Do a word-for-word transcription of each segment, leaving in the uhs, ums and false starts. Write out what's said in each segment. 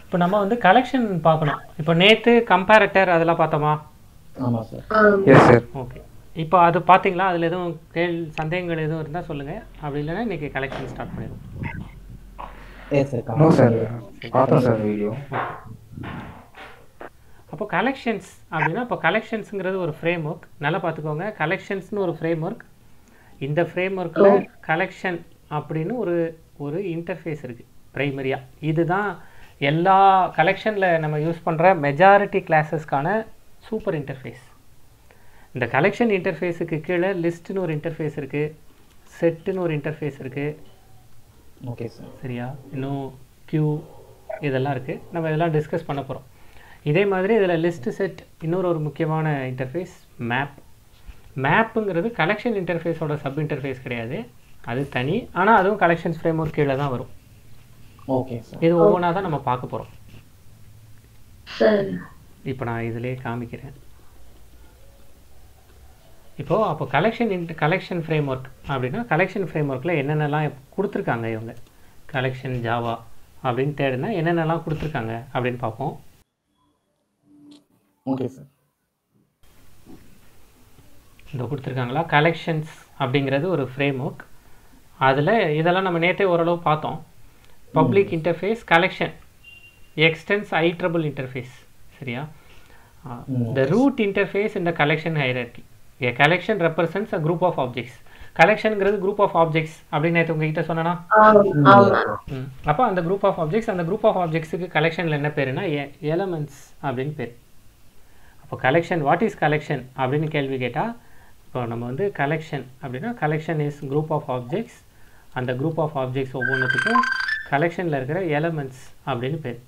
இப்போ நம்ம வந்து கலெக்ஷன் பார்க்கணும். இப்போ நேற்று கம்பேரட்டர் அதெல்லாம் பார்த்தோமா? ஆமாம் சார். Yes sir. ஓகே. இப்போ அது பார்த்தீங்களா? அதில் எதுவும் கேள்வி சந்தேகங்கள் எதுவும் இருந்தால் சொல்லுங்கள். அப்படி இல்லைன்னா இன்றைக்கி கலெக்ஷன் ஸ்டார்ட் பண்ணிடுவோம். Yes sir. நோ சார், பார்த்தோம் சார் வீடியோ. அப்போ கலெக்ஷன்ஸ் அப்படின்னா இப்போ கலெக்ஷன்ஸுங்கிறது ஒரு ஃப்ரேம் ஒர்க். நல்லா பார்த்துக்கோங்க, கலெக்ஷன்ஸ்னு ஒரு ஃப்ரேம் ஒர்க். இந்த ஃப்ரேம் ஒர்க்கில் கலெக்ஷன் அப்படின்னு ஒரு ஒரு இன்டர்ஃபேஸ் இருக்குது ப்ரைமரியாக. இதுதான் எல்லா கலெக்ஷனில் நம்ம யூஸ் பண்ணுற மெஜாரிட்டி கிளாஸஸ்க்கான சூப்பர் இன்டர்ஃபேஸ். இந்த கலெக்ஷன் இன்டர்ஃபேஸுக்கு கீழே லிஸ்ட்டுன்னு ஒரு இன்டர்ஃபேஸ் இருக்குது, செட்டுன்னு ஒரு இன்டர்ஃபேஸ் இருக்குது. Okay sir. சரியா? இன்னும் கியூ இதெல்லாம் இருக்குது. நம்ம இதெல்லாம் டிஸ்கஸ் பண்ண போகிறோம். இதே மாதிரி இதில் லிஸ்ட்டு செட் இன்னொரு ஒரு முக்கியமான இன்டர்ஃபேஸ் மேப். மேப்புங்கிறது கலெக்ஷன் இன்டர்ஃபேஸோட சப் இன்டர்ஃபேஸ் கிடையாது, அது தனி. ஆனால் அதுவும் கலெக்ஷன்ஸ் ஃப்ரேம் ஒர்க் கீழே தான் வரும். Okay sir. இது ஒவ்வொன்றா தான் நம்ம பார்க்க போகிறோம். இப்போ நான் இதிலே காமிக்கிறேன். இப்போது அப்போ கலெக்ஷன் இன்ட் கலெக்ஷன் ஃப்ரேம் ஒர்க் அப்படின்னா கலெக்ஷன் ஃப்ரேம் ஒர்க்கில் என்னென்னலாம் கொடுத்துருக்காங்க இவங்க. கலெக்ஷன் ஜாவா அப்படின்னு தேடினா என்னென்னலாம் கொடுத்துருக்காங்க அப்படின்னு பார்ப்போம். Okay sir. இந்த கொடுத்துருக்காங்களா கலெக்ஷன்ஸ் அப்படிங்கிறது ஒரு ஃப்ரேம் ஒர்க். அதில் இதெல்லாம் நம்ம நேற்றே ஓரளவு பார்த்தோம். Public interface collection extends iterable interface. சரியா? த ரூட் இன்டர்ஃபேஸ் இந்த collection hierarchy. A collection represents a group of objects. கலெக்ஷன்ங்கிறது குரூப் ஆஃப் ஆப்ஜெக்ட்ஸ் அப்படின்னு நேற்று உங்ககிட்ட சொன்னா. அப்போ அந்த குரூப் ஆஃப் ஆப்ஜெக்ட்ஸ், அந்த குரூப் ஆஃப் ஆப்ஜெக்ட்ஸுக்கு கலெக்ஷனில் என்ன பேருனா எலமெண்ட்ஸ் அப்படின்னு பேர். அப்போ கலெக்ஷன், வாட் இஸ் கலெக்ஷன் அப்படின்னு கேள்வி கேட்டால், இப்போ நம்ம வந்து கலெக்ஷன் அப்படின்னா collection is group of objects. அந்த குரூப் ஆஃப் ஆப்ஜெக்ட்ஸ் ஒவ்வொன்றுத்துக்கும் கலெக்ஷனில் இருக்கிற எலமெண்ட்ஸ் அப்படின்னு பேர்.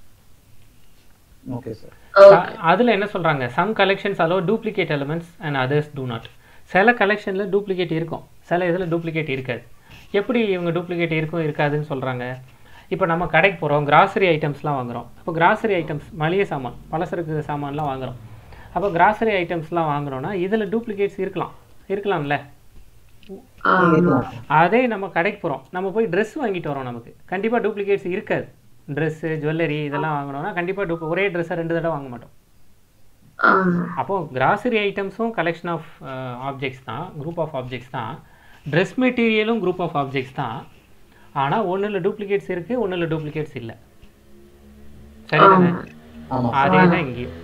Okay sir. அதில் என்ன சொல்கிறாங்க, some collections allow duplicate elements and others do not. சில கலெக்ஷனில் டூப்ளிகேட் இருக்கும், சில இதில் டூப்ளிகேட் இருக்காது. எப்படி இவங்க டூப்ளிகேட் இருக்கும் இருக்காதுன்னு சொல்கிறாங்க? இப்போ நம்ம கடைக்கு போகிறோம், கிராசரி ஐட்டம்ஸ்லாம் வாங்குகிறோம். இப்போ கிராசரி ஐட்டம்ஸ் மளிகை சாமான், பலசரக்கு சாமான்லாம் வாங்குகிறோம். அப்போ கிராசரி ஐட்டம்ஸ்லாம் வாங்குறோன்னா இதில் டூப்ளிகேட்ஸ் இருக்கலாம், இருக்கலாம்ல. அதே நம்ம கடைக்கு போகிறோம், நம்ம போய் ட்ரெஸ் வாங்கிட்டு வரோம், நமக்கு கண்டிப்பாக டூப்ளிகேட்ஸ் இருக்காது. ட்ரெஸ்ஸு, ஜுவல்லரி இதெல்லாம் வாங்கினோன்னா கண்டிப்பாக டூ ஒரே ட்ரெஸ்ஸை ரெண்டு தடவை வாங்க மாட்டோம். அப்போது கிராசரி ஐட்டம்ஸும் கலெக்ஷன் ஆஃப் ஆப்ஜெக்ட்ஸ் தான், குரூப் ஆஃப் ஆப்ஜெக்ட்ஸ் தான். ட்ரெஸ் மெட்டீரியலும் குரூப் ஆஃப் ஆப்ஜெக்ட்ஸ் தான். ஆனால் ஒன்றில் டூப்ளிகேட்ஸ் இருக்குது, ஒன்றில் டூப்ளிகேட்ஸ் இல்லை. சரிதானே? அதே தான் இங்கேயும்.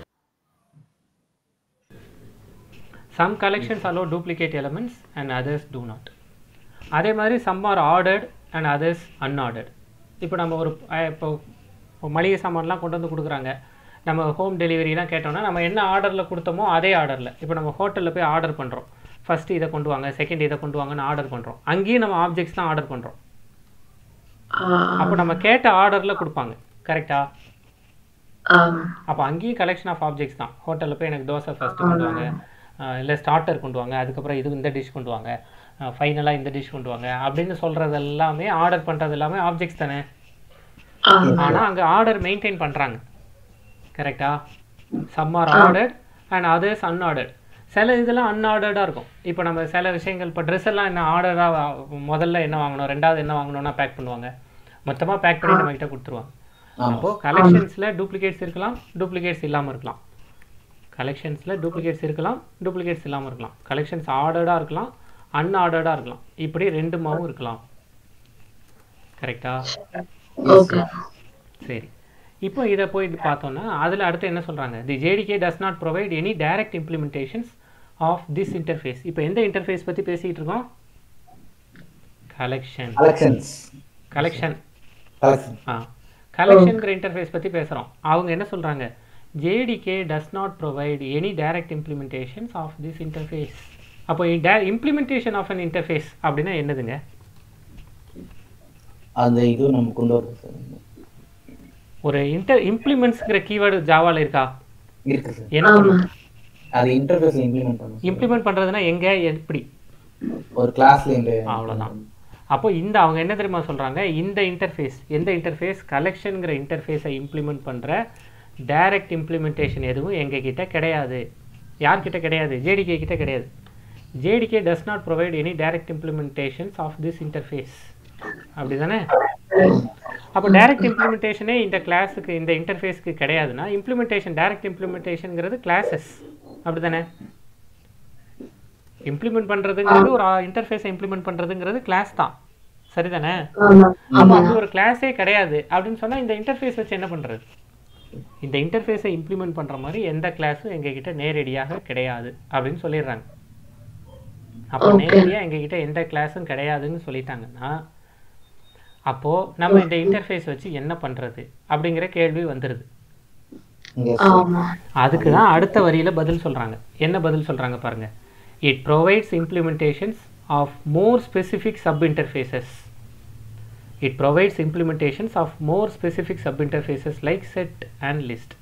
Some collections allow duplicate elements and others do not. அதே மாதிரி some are ordered and others unordered. இப்போ நம்ம ஒரு இப்போ மளிகை சாமான்லாம் கொண்டு வந்து கொடுக்குறாங்க, நம்ம ஹோம் டெலிவரிலாம் கேட்டோம்னா நம்ம என்ன ஆர்டரில் கொடுத்தோமோ அதே ஆர்டரில். இப்போ நம்ம ஹோட்டலில் போய் ஆர்டர் பண்ணுறோம், ஃபஸ்ட்டு இதை கொண்டு வாங்க, செகண்ட் இதை கொண்டு வாங்கன்னு ஆர்டர் பண்ணுறோம். அங்கேயும் நம்ம ஆப்ஜெக்ட்ஸ் தான் ஆர்டர் பண்ணுறோம். அப்போ நம்ம கேட்ட ஆர்டரில் கொடுப்பாங்க, கரெக்டா? அப்போ அங்கேயும் கலெக்ஷன் ஆஃப் ஆப்ஜெக்ட்ஸ் தான். ஹோட்டலில் போய் எனக்கு தோசை ஃபஸ்ட்டு கொண்டு வாங்க, இல்லை ஸ்டார்டர் கொண்டு வாங்க, அதுக்கப்புறம் இது இந்த டிஷ் கொண்டு வாங்க, ஃபைனலாக இந்த டிஷ் கொண்டு வாங்க அப்படின்னு சொல்கிறது எல்லாமே, ஆர்டர் பண்ணுறது எல்லாமே ஆப்ஜெக்ட்ஸ் தானே. ஆனால் அங்கே ஆர்டர் மெயின்டைன் பண்ணுறாங்க, கரெக்டா? Some are ordered and others unordered. சில இதெல்லாம் அன்ஆர்டர்டாக இருக்கும். இப்போ நம்ம சில விஷயங்கள், இப்போ ட்ரெஸ் எல்லாம் என்ன ஆர்டராக முதல்ல என்ன வாங்கணும், ரெண்டாவது என்ன வாங்கணும்னா பேக் பண்ணுவாங்க, மொத்தமாக பேக் பண்ணி நம்மகிட்ட கொடுத்துருவாங்க. அப்போது கலெக்ஷன்ஸில் டூப்ளிகேட்ஸ் இருக்கலாம், டூப்ளிகேட்ஸ் இல்லாமல் இருக்கலாம். கலெக்ஷன்ஸில் டூப்ளிகேட்ஸ் இருக்கலாம், டூப்ளிகேட்ஸ் இல்லாமல் இருக்கலாம். கலெக்ஷன்ஸ் ஆர்டர்டாக இருக்கலாம், அன்ஆர்டர்டாக இருக்கலாம். இப்படி ரெண்டுமாவும் இருக்கலாம், கரெக்டா? சரி, இப்போ இதை போயிட்டு பார்த்தோன்னா அதில் அடுத்து என்ன சொல்கிறாங்க, the JDK does not provide any direct implementations of this interface. இப்போ எந்த இன்டர்ஃபேஸ் பற்றி பேசிகிட்டு இருக்கோம்? கலெக்ஷன் கலெக்ஷன் ஆ கலெக்ஷனுங்கிற இன்டர்ஃபேஸ் பற்றி பேசுகிறோம். அவங்க என்ன சொல்கிறாங்க, J D K does not provide any direct implementations of this interface. அப்போ implementation of an interface அப்படின்னா என்னதுங்க? அது இது நம்ம கொண்டு வரது ஒரு இன்டர் இம்ப்ளிமெண்ட்ஸ்ங்கிற கீவேர்டு ஜாவால இருக்கா? இருக்கு சார். என்ன பண்ணும்? அது இன்டர்ஃபேஸ் இம்ப்ளிமெண்ட் பண்ணும். இம்ப்ளிமெண்ட் பண்றதுனா எங்க, எப்படி? ஒரு கிளாஸ்ல இந்த அவ்வளவுதான். அப்போ இந்த அவங்க என்ன தெரியுமா சொல்றாங்க, இந்த இன்டர்ஃபேஸ், எந்த இன்டர்ஃபேஸ், கலெக்ஷன்ங்கிற இன்டர்ஃபேஸை இம்ப்ளிமெண்ட் பண்ற டைரக்ட் இம்ப்ளிமெண்டேஷன் எதுவும் எங்ககிட்ட கிடையாது. யார்கிட்ட கிடையாது? ஜேடிகே கிட்ட கிடையாது. JDK does not provide any direct implementations of this interface. அப்படிதானே? அப்போ டைரக்ட் இம்ப்ளிமெண்டேஷனே இந்த கிளாஸுக்கு இந்த இன்டர்ஃபேஸ்க்கு கிடையாதுன்னா இம்ப்ளிமெண்டேஷன் டைரக்ட் இம்ப்ளிமெண்டேஷனுங்கிறது கிளாஸஸ் அப்படிதானே? இம்ப்ளிமெண்ட் பண்ணுறதுங்கிறது ஒரு இன்டர்ஃபேஸை இம்ப்ளிமெண்ட் பண்ணுறதுங்கிறது கிளாஸ் தான், சரிதானே? அப்போ அது ஒரு கிளாஸே கிடையாது அப்படின்னு சொன்னால் இந்த இன்டர்ஃபேஸ் வச்சு என்ன பண்ணுறது? இந்த இன்டர்ஃபேஸை இம்ப்ளிமெண்ட் பண்ணுற மாதிரி எந்த கிளாஸும் எங்ககிட்ட நேரடியாக கிடையாது அப்படின்னு சொல்லிடுறாங்க. அப்போ நேரடியாக எங்ககிட்ட எந்த கிளாஸும் கிடையாதுன்னு சொல்லிட்டாங்கன்னா அப்போது நம்ம இந்த இன்டர்ஃபேஸ் வச்சு என்ன பண்ணுறது அப்படிங்கிற கேள்வி வந்துடுது. அதுக்கு தான் அடுத்த வரியில் பதில் சொல்கிறாங்க. என்ன பதில் சொல்கிறாங்க பாருங்க. It provides implementations of more specific sub interfaces. It provides implementations of more specific subinterfaces like set and list.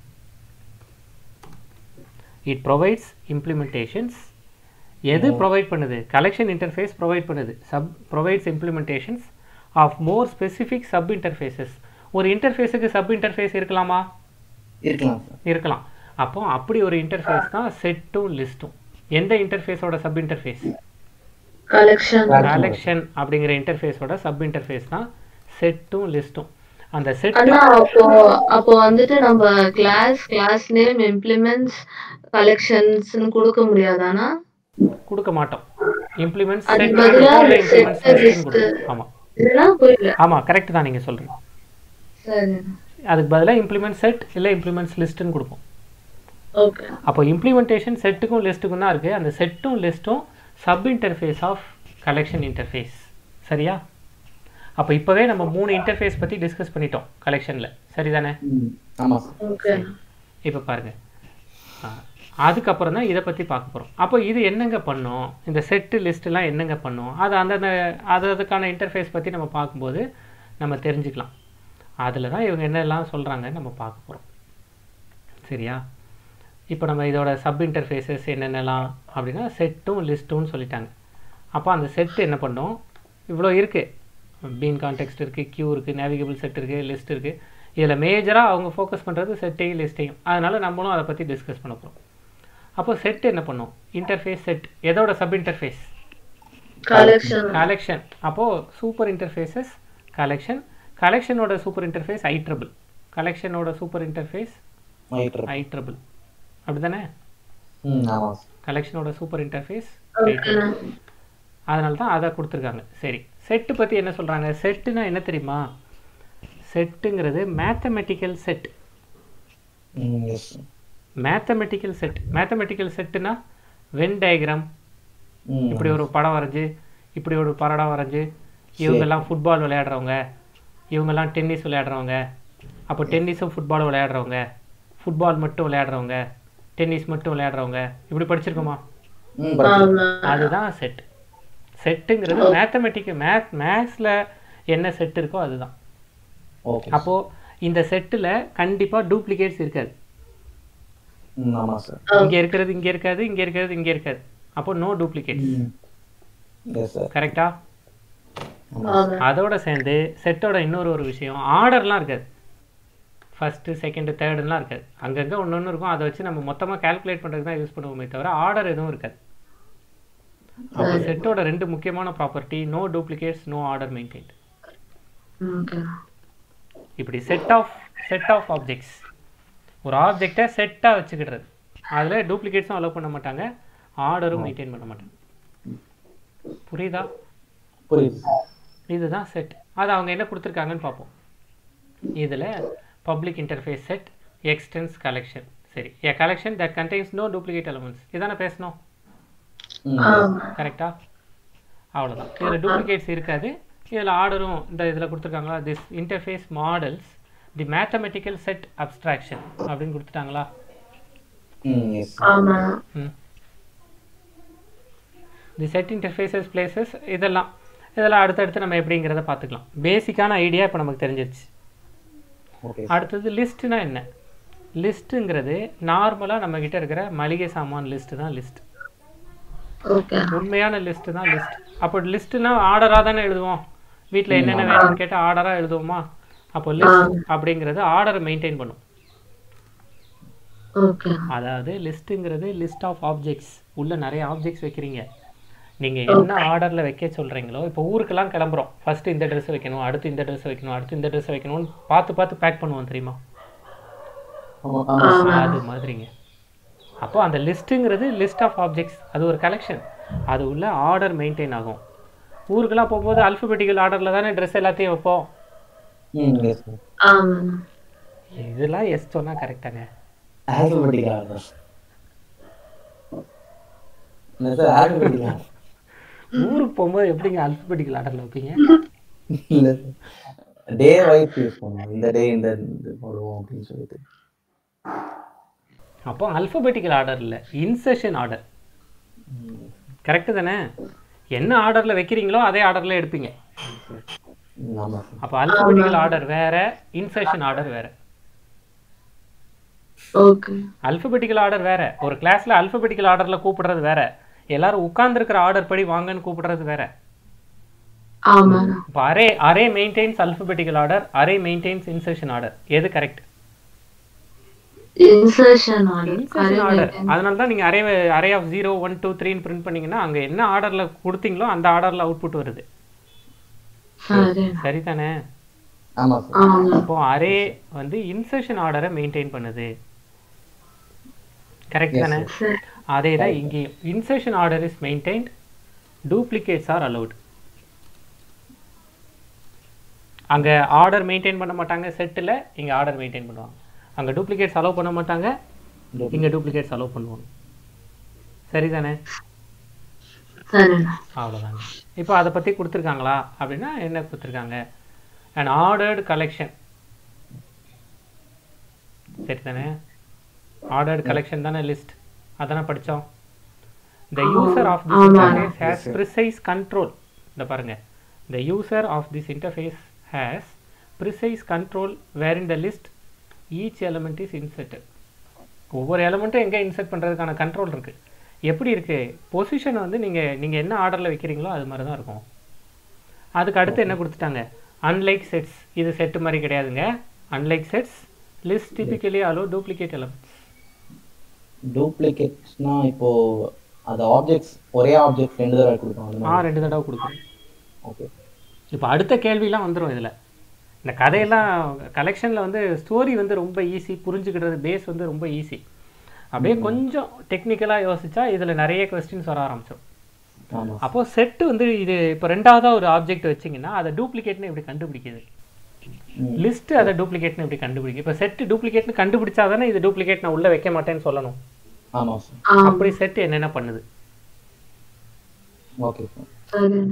It provides implementations. எது ப்ரொவைட் பண்ணுது? கலெக்ஷன் இன்டர்ஃபேஸ் ப்ரொவைட் பண்ணுது. Sub provides implementations of more specific sub interfaces. ஒரு இன்டர்ஃபேஸுக்கு sub interface இருக்கலாமா? இருக்கலாம் இருக்கலாம். அப்போ அப்படி ஒரு இன்டர்ஃபேஸ் தான் செட்டும் லிஸ்ட்டும். எந்த இன்டர்ஃபேஸோட சப் இன்டர்ஃபேஸ்? கலெக்ஷன். கலெக்ஷன் அப்படிங்கிற இன்டர்ஃபேஸோட சப் இன்டர்ஃபேஸ் தான் செட்டும் லிஸ்ட்டும். அந்த செட் அப்போ அப்போ வந்துட்டு நம்ம கிளாஸ் கிளாஸ் நேம் இம்ப்ளிமெண்ட்ஸ் கலெக்ஷன்ஸ்னு கொடுக்க முடியாதானா? கொடுக்க மாட்டோம். இம்ப்ளிமெண்ட்ஸ் அது செட் பதிலா இம்ப்ளிமெண்ட்ஸ் set லிஸ்ட் list. ஆமா இதெல்லாம் புரியல. ஆமா கரெக்ட் தான் நீங்க சொல்றீங்க. சரி, அதுக்கு பதிலா இம்ப்ளிமெண்ட் செட் இல்ல இம்ப்ளிமெண்ட்ஸ் லிஸ்ட்னு கொடுப்போம். ஓகே. அப்போ இம்ப்ளிமெண்டேஷன் செட்டுக்கும் லிஸ்ட்டுக்கும் தான் இருக்கு. அந்த செட்டும் லிஸ்ட்டும் sub interface of collection interface. சரியா? அப்போ இப்போவே நம்ம மூணு இன்டர்ஃபேஸ் பற்றி டிஸ்கஸ் பண்ணிட்டோம் கலெக்ஷனில், சரிதானே? ஆமாம் ஓகே. இப்போ பாருங்கள், அதுக்கப்புறம் தான் இதை பற்றி பார்க்க போகிறோம். அப்போ இது என்னங்க பண்ணோம், இந்த செட்டு லிஸ்ட்டுலாம் என்னங்க பண்ணோம், அது அந்தந்த அது அதுக்கான இன்டர்ஃபேஸ் பற்றி நம்ம பார்க்கும்போது நம்ம தெரிஞ்சுக்கலாம். அதில் தான் இவங்க என்னெல்லாம் சொல்கிறாங்கன்னு நம்ம பார்க்க போகிறோம். சரியா? இப்போ நம்ம இதோட சப் இன்டர்ஃபேஸஸ் என்னென்னலாம் அப்படின்னா செட்டும் லிஸ்ட்டும் சொல்லிட்டாங்க. அப்போ அந்த செட்டு என்ன பண்ணோம், இவ்வளோ இருக்குது, பீன் கான்டெக்ஸ்ட் இருக்குது, கியூ இருக்குது, நேவிகபிள் செட் இருக்குது, லிஸ்ட் இருக்குது. இதில் மேஜராக அவங்க ஃபோக்கஸ் பண்ணுறது செட்டையும் லிஸ்ட்டையும். அதனால் நம்மளும் அதை பற்றி டிஸ்கஸ் பண்ண போகிறோம். அப்போ செட் என்ன பண்ணும், இன்டர்ஃபேஸ் செட் எதோட சப் இன்டர்ஃபேஸ், கலெக்ஷன். கலெக்ஷன். அப்போது சூப்பர் இன்டர்ஃபேஸஸ் கலெக்ஷன், கலெக்ஷனோட சூப்பர் இன்டர்ஃபேஸ் ஐ ட்ரிபிள், கலெக்ஷனோட சூப்பர் இன்டர்ஃபேஸ் ஐ ட்ரிபிள். அப்படி தானே? கலெக்ஷனோட சூப்பர் இன்டர்ஃபேஸ் ஐ ட்ரிபிள். அதனால தான் அதை கொடுத்துருக்காங்க. சரி, செட்டு பற்றி என்ன சொல்கிறாங்க? செட்டுனா என்ன தெரியுமா? செட்டுங்கிறது mathematical set. Mathematical set mathematical செட்டுனா வென் டயக்ராம், இப்படி ஒரு படம் வரைஞ்சி இப்படி ஒரு படம் வரைஞ்சி இவங்கெல்லாம் ஃபுட்பால் விளையாடுறவங்க, இவங்கெல்லாம் டென்னிஸ் விளையாடுறவங்க, அப்போ டென்னிஸும் ஃபுட்பாலும் விளையாடுறவங்க, ஃபுட்பால் மட்டும் விளையாடுறவங்க, டென்னிஸ் மட்டும் விளையாடுறவங்க, இப்படி படிச்சிருக்கோமா? அதுதான் செட். செட்டுங்கிறது மேத்தமெட்டிக்கல் மேத் மேத்ஸில் என்ன செட் இருக்கோ அதுதான். அப்போது இந்த செட்டில் கண்டிப்பாக டூப்ளிகேட்ஸ் இருக்காது. இங்கே இருக்கிறது இங்கே இருக்காது, இங்கே இருக்கிறது இங்கே இருக்காது. அப்போ நோ டூப்ளிகேட்ஸ். கரெக்டா? அதோட சேர்ந்து செட்டோட இன்னொரு ஒரு விஷயம், ஆர்டர்லாம் இருக்காது. ஃபஸ்ட்டு செகண்டு தேர்டுலாம் இருக்காது. அங்கங்கே ஒன்று ஒன்று இருக்கும். அதை வச்சு நம்ம மொத்தமாக கால்குலேட் பண்ணுறதுக்கு தான் யூஸ் பண்ணுவோமே தவிர ஆர்டர் எதுவும் இருக்காது. அப்போ செட்டோட ரெண்டு முக்கியமான property, no duplicates, no order maintained. இப்படி set of set of objects, ஒரு ஆப்ஜெக்டை செட்டாக வச்சுக்கிடுறது, அதில் டூப்ளிகேட்ஸும் அலோவ் பண்ண மாட்டாங்க, ஆர்டரும் மெயின்டைன் பண்ண மாட்டாங்க. புரியுதா? புரியுது. இதுதான் செட். அது அவங்க என்ன கொடுத்துருக்காங்கன்னு பார்ப்போம். இதில் public interface set extends collection. சரி, a collection that contains no duplicate elements. இதானே பேசணும், கரெக்டா? அவ்வளோதான். இதில் டூப்ளிகேட்ஸ் இருக்காது. இதில் ஆர்டரும் இந்த இதில் கொடுத்துருக்காங்களா, this interface models the mathematical set abstraction அப்படின்னு கொடுத்துட்டாங்களா? தி செட் இன்டர்ஃபேஸஸ் பிளேசஸ், இதெல்லாம் இதெல்லாம் அடுத்தடுத்து நம்ம எப்படிங்கிறத பார்த்துக்கலாம். பேசிக்கான ஐடியா இப்போ நமக்கு தெரிஞ்சிருச்சு. அடுத்தது லிஸ்ட்டுனா என்ன? லிஸ்ட்டுங்கிறது நார்மலாக நம்மக்கிட்ட இருக்கிற மளிகை சாமான் லிஸ்ட்டு தான் லிஸ்ட். உண்மையான லிஸ்ட்டு தான் லிஸ்ட். அப்போ லிஸ்ட்டுனா ஆர்டராக தானே எழுதுவோம். வீட்டில் என்னென்ன வேணும்னு கேட்டால் ஆர்டராக எழுதுவோமா? அப்போ லிஸ்ட் அப்படிங்கிறது ஆர்டரை மெயின்டைன் பண்ணும். அதாவது லிஸ்ட்டுங்கிறது லிஸ்ட் ஆஃப் ஆப்ஜெக்ட்ஸ். உள்ள நிறைய ஆப்ஜெக்ட்ஸ் வைக்கிறீங்க, நீங்கள் என்ன ஆர்டரில் வைக்க சொல்கிறீங்களோ, இப்போ ஊருக்கெல்லாம் கிளம்புறோம், ஃபஸ்ட்டு இந்த ட்ரெஸ் வைக்கணும், அடுத்து இந்த ட்ரெஸ் வைக்கணும், அடுத்து இந்த ட்ரெஸ் வைக்கணும்னு பார்த்து பார்த்து பேக் பண்ணுவோம் தெரியுமா? ஆமா ஆமா அது மாதிரிங்க. அப்போ அந்த லிஸ்ட்டுங்கிறது லிஸ்ட் ஆஃப் ஆப்ஜெக்ட்ஸ், அது ஒரு கலெக்ஷன், அது உள்ள ஆர்டர் மெயின்டைன் ஆகும். ஊருக்கெல்லாம் போகும்போது அல்ஃபபெட்டிக்கல் ஆர்டரில் தானே ட்ரெஸ் எல்லாத்தையும் வைப்போம். ம் எஸ் சார். ஆமாண்ணா. இதெல்லாம் எஸ் சொன்னால் கரெக்டாங்க. Alphabetical order. என்ன சார் ஆல்பபெட்டிக்கல் ஆர்டர்? ஊருக்கு போகும்போது எப்படிங்க அல்ஃபபெட்டிக்கல் ஆர்டரில் வைப்பீங்க? இல்ல சார், டே வைஸ் யூஸ் பண்ணுவோம். இந்த டே இந்த இது போடுவோம் அப்படின்னு சொல்லிட்டு. அப்போ அல்ஃபபெட்டிக்கல் ஆர்டர் இல்லை, இன்செஷன் ஆர்டர். கரெக்டு தானே? என்ன ஆர்டரில் வைக்கிறீங்களோ அதே ஆர்டரில் எடுப்பீங்க. ம், ஆமா சார். அப்போ அல்ஃபபெட்டிக்கல் ஆர்டர் வேற, இன்செஷன் ஆர்டர் வேற. ஓகே. அல்ஃபபெட்டிக்கல் ஆர்டர் வேற, ஒரு கிளாஸில் அல்ஃபபெட்டிக்கல் ஆர்டரில் கூப்பிடுறது வேற, எல்லாரும் உட்கார்ந்துருக்கிற ஆர்டர் படி வாங்கன்னு கூப்பிடுறது வேற. ஆமாண்ணா. இப்போ array array maintains alphabetical order, array maintains insertion order. எது correct? Insertion order. Insertion order. அதனால தான் நீங்கள் array array of zero one two த்ரீன்னு பிரிண்ட் பண்ணீங்கன்னா அங்கே என்ன ஆர்டரில் கொடுத்தீங்களோ அந்த ஆர்டரில் அவுட்புட் வருது. சரிண்ணா. சரிதானே? ஆமா சார். ஆமா. இப்போ அரே வந்து இன்செஷன் ஆர்டரை மெயின்டைன் பண்ணுது. கரெக்ட் தானே? சரி. அதே தான் இங்கேயும். Insertion order is maintained, duplicates are allowed. அங்கே ஆர்டர் மெயின்டைன் பண்ண மாட்டாங்க செட்டில், இங்கே ஆர்டர் மெயின்டைன் பண்ணுவாங்க. அங்கே டூப்ளிகேட்ஸ் அலோவ் பண்ண மாட்டாங்க, இங்கே டூப்ளிகேட்ஸ் அலோவ் பண்ணுவாங்க. சரிதானே? சரிண்ணா. அவ்வளோதாங்க. இப்போ அதை பற்றி கொடுத்துருக்காங்களா அப்படின்னா என்ன கொடுத்துருக்காங்க? And ordered collection. சரிதானே? ஆர்டர்டு கலெக்ஷன் தானே லிஸ்ட், அதானே படித்தோம். The user of this interface has precise control. இந்த பாருங்க, the user of this interface has precise control where in the list each element is inserted. ஒவ்வொரு எலமெண்ட்டும் எங்கே இன்செர்ட் பண்ணுறதுக்கான கண்ட்ரோல் இருக்குது. எப்படி இருக்குது? பொசிஷன் வந்து நீங்கள் நீங்கள் என்ன ஆர்டரில் வைக்கிறீங்களோ அது மாதிரி தான் இருக்கும். அதுக்கு அடுத்து என்ன கொடுத்துட்டாங்க? Unlike sets. இது செட்டு மாதிரி கிடையாதுங்க. Unlike sets list typically allow duplicate elements. டூப்ளிகேட்ஸ்னா இப்போ அது ஆப்ஜெக்ட்ஸ் ஒரே ஆப்ஜெக்ட் ரெண்டு தடவை கொடுப்பாங்க. ஆ ரெண்டு தடவை கொடுக்குறோம். ஓகே. இப்போ அடுத்த கேள்விலாம் வந்துடும் இதில். இந்த கதையெல்லாம் கலெக்ஷனில் வந்து ஸ்டோரி வந்து ரொம்ப ஈஸி, புரிஞ்சுக்கிடுறது பேஸ் வந்து ரொம்ப ஈஸி. அப்படியே கொஞ்சம் டெக்னிக்கலாக யோசிச்சா இதில் நிறைய கொஸ்டின்ஸ் வர ஆரம்பிச்சிடும். ஆமா. அப்போது செட்டு வந்து இது இப்போ ரெண்டாவதாக ஒரு ஆப்ஜெக்ட் வச்சிங்கன்னா அதை டூப்ளிகேட்னு எப்படி கண்டுபிடிக்குது? லிஸ்ட் அதை டூப்ளிகேட்னு எப்படி கண்டுபிடிக்கும்? இப்போ செட்டு டூப்ளிகேட்னு கண்டுபிடிச்சா தானே இது டூப்ளிகேட் நான் உள்ளே வைக்க மாட்டேன்னு சொல்லணும். ஆமா சார். அப்படி செட் என்னென்ன பண்ணுது? Okay sir. சரிண்ணா.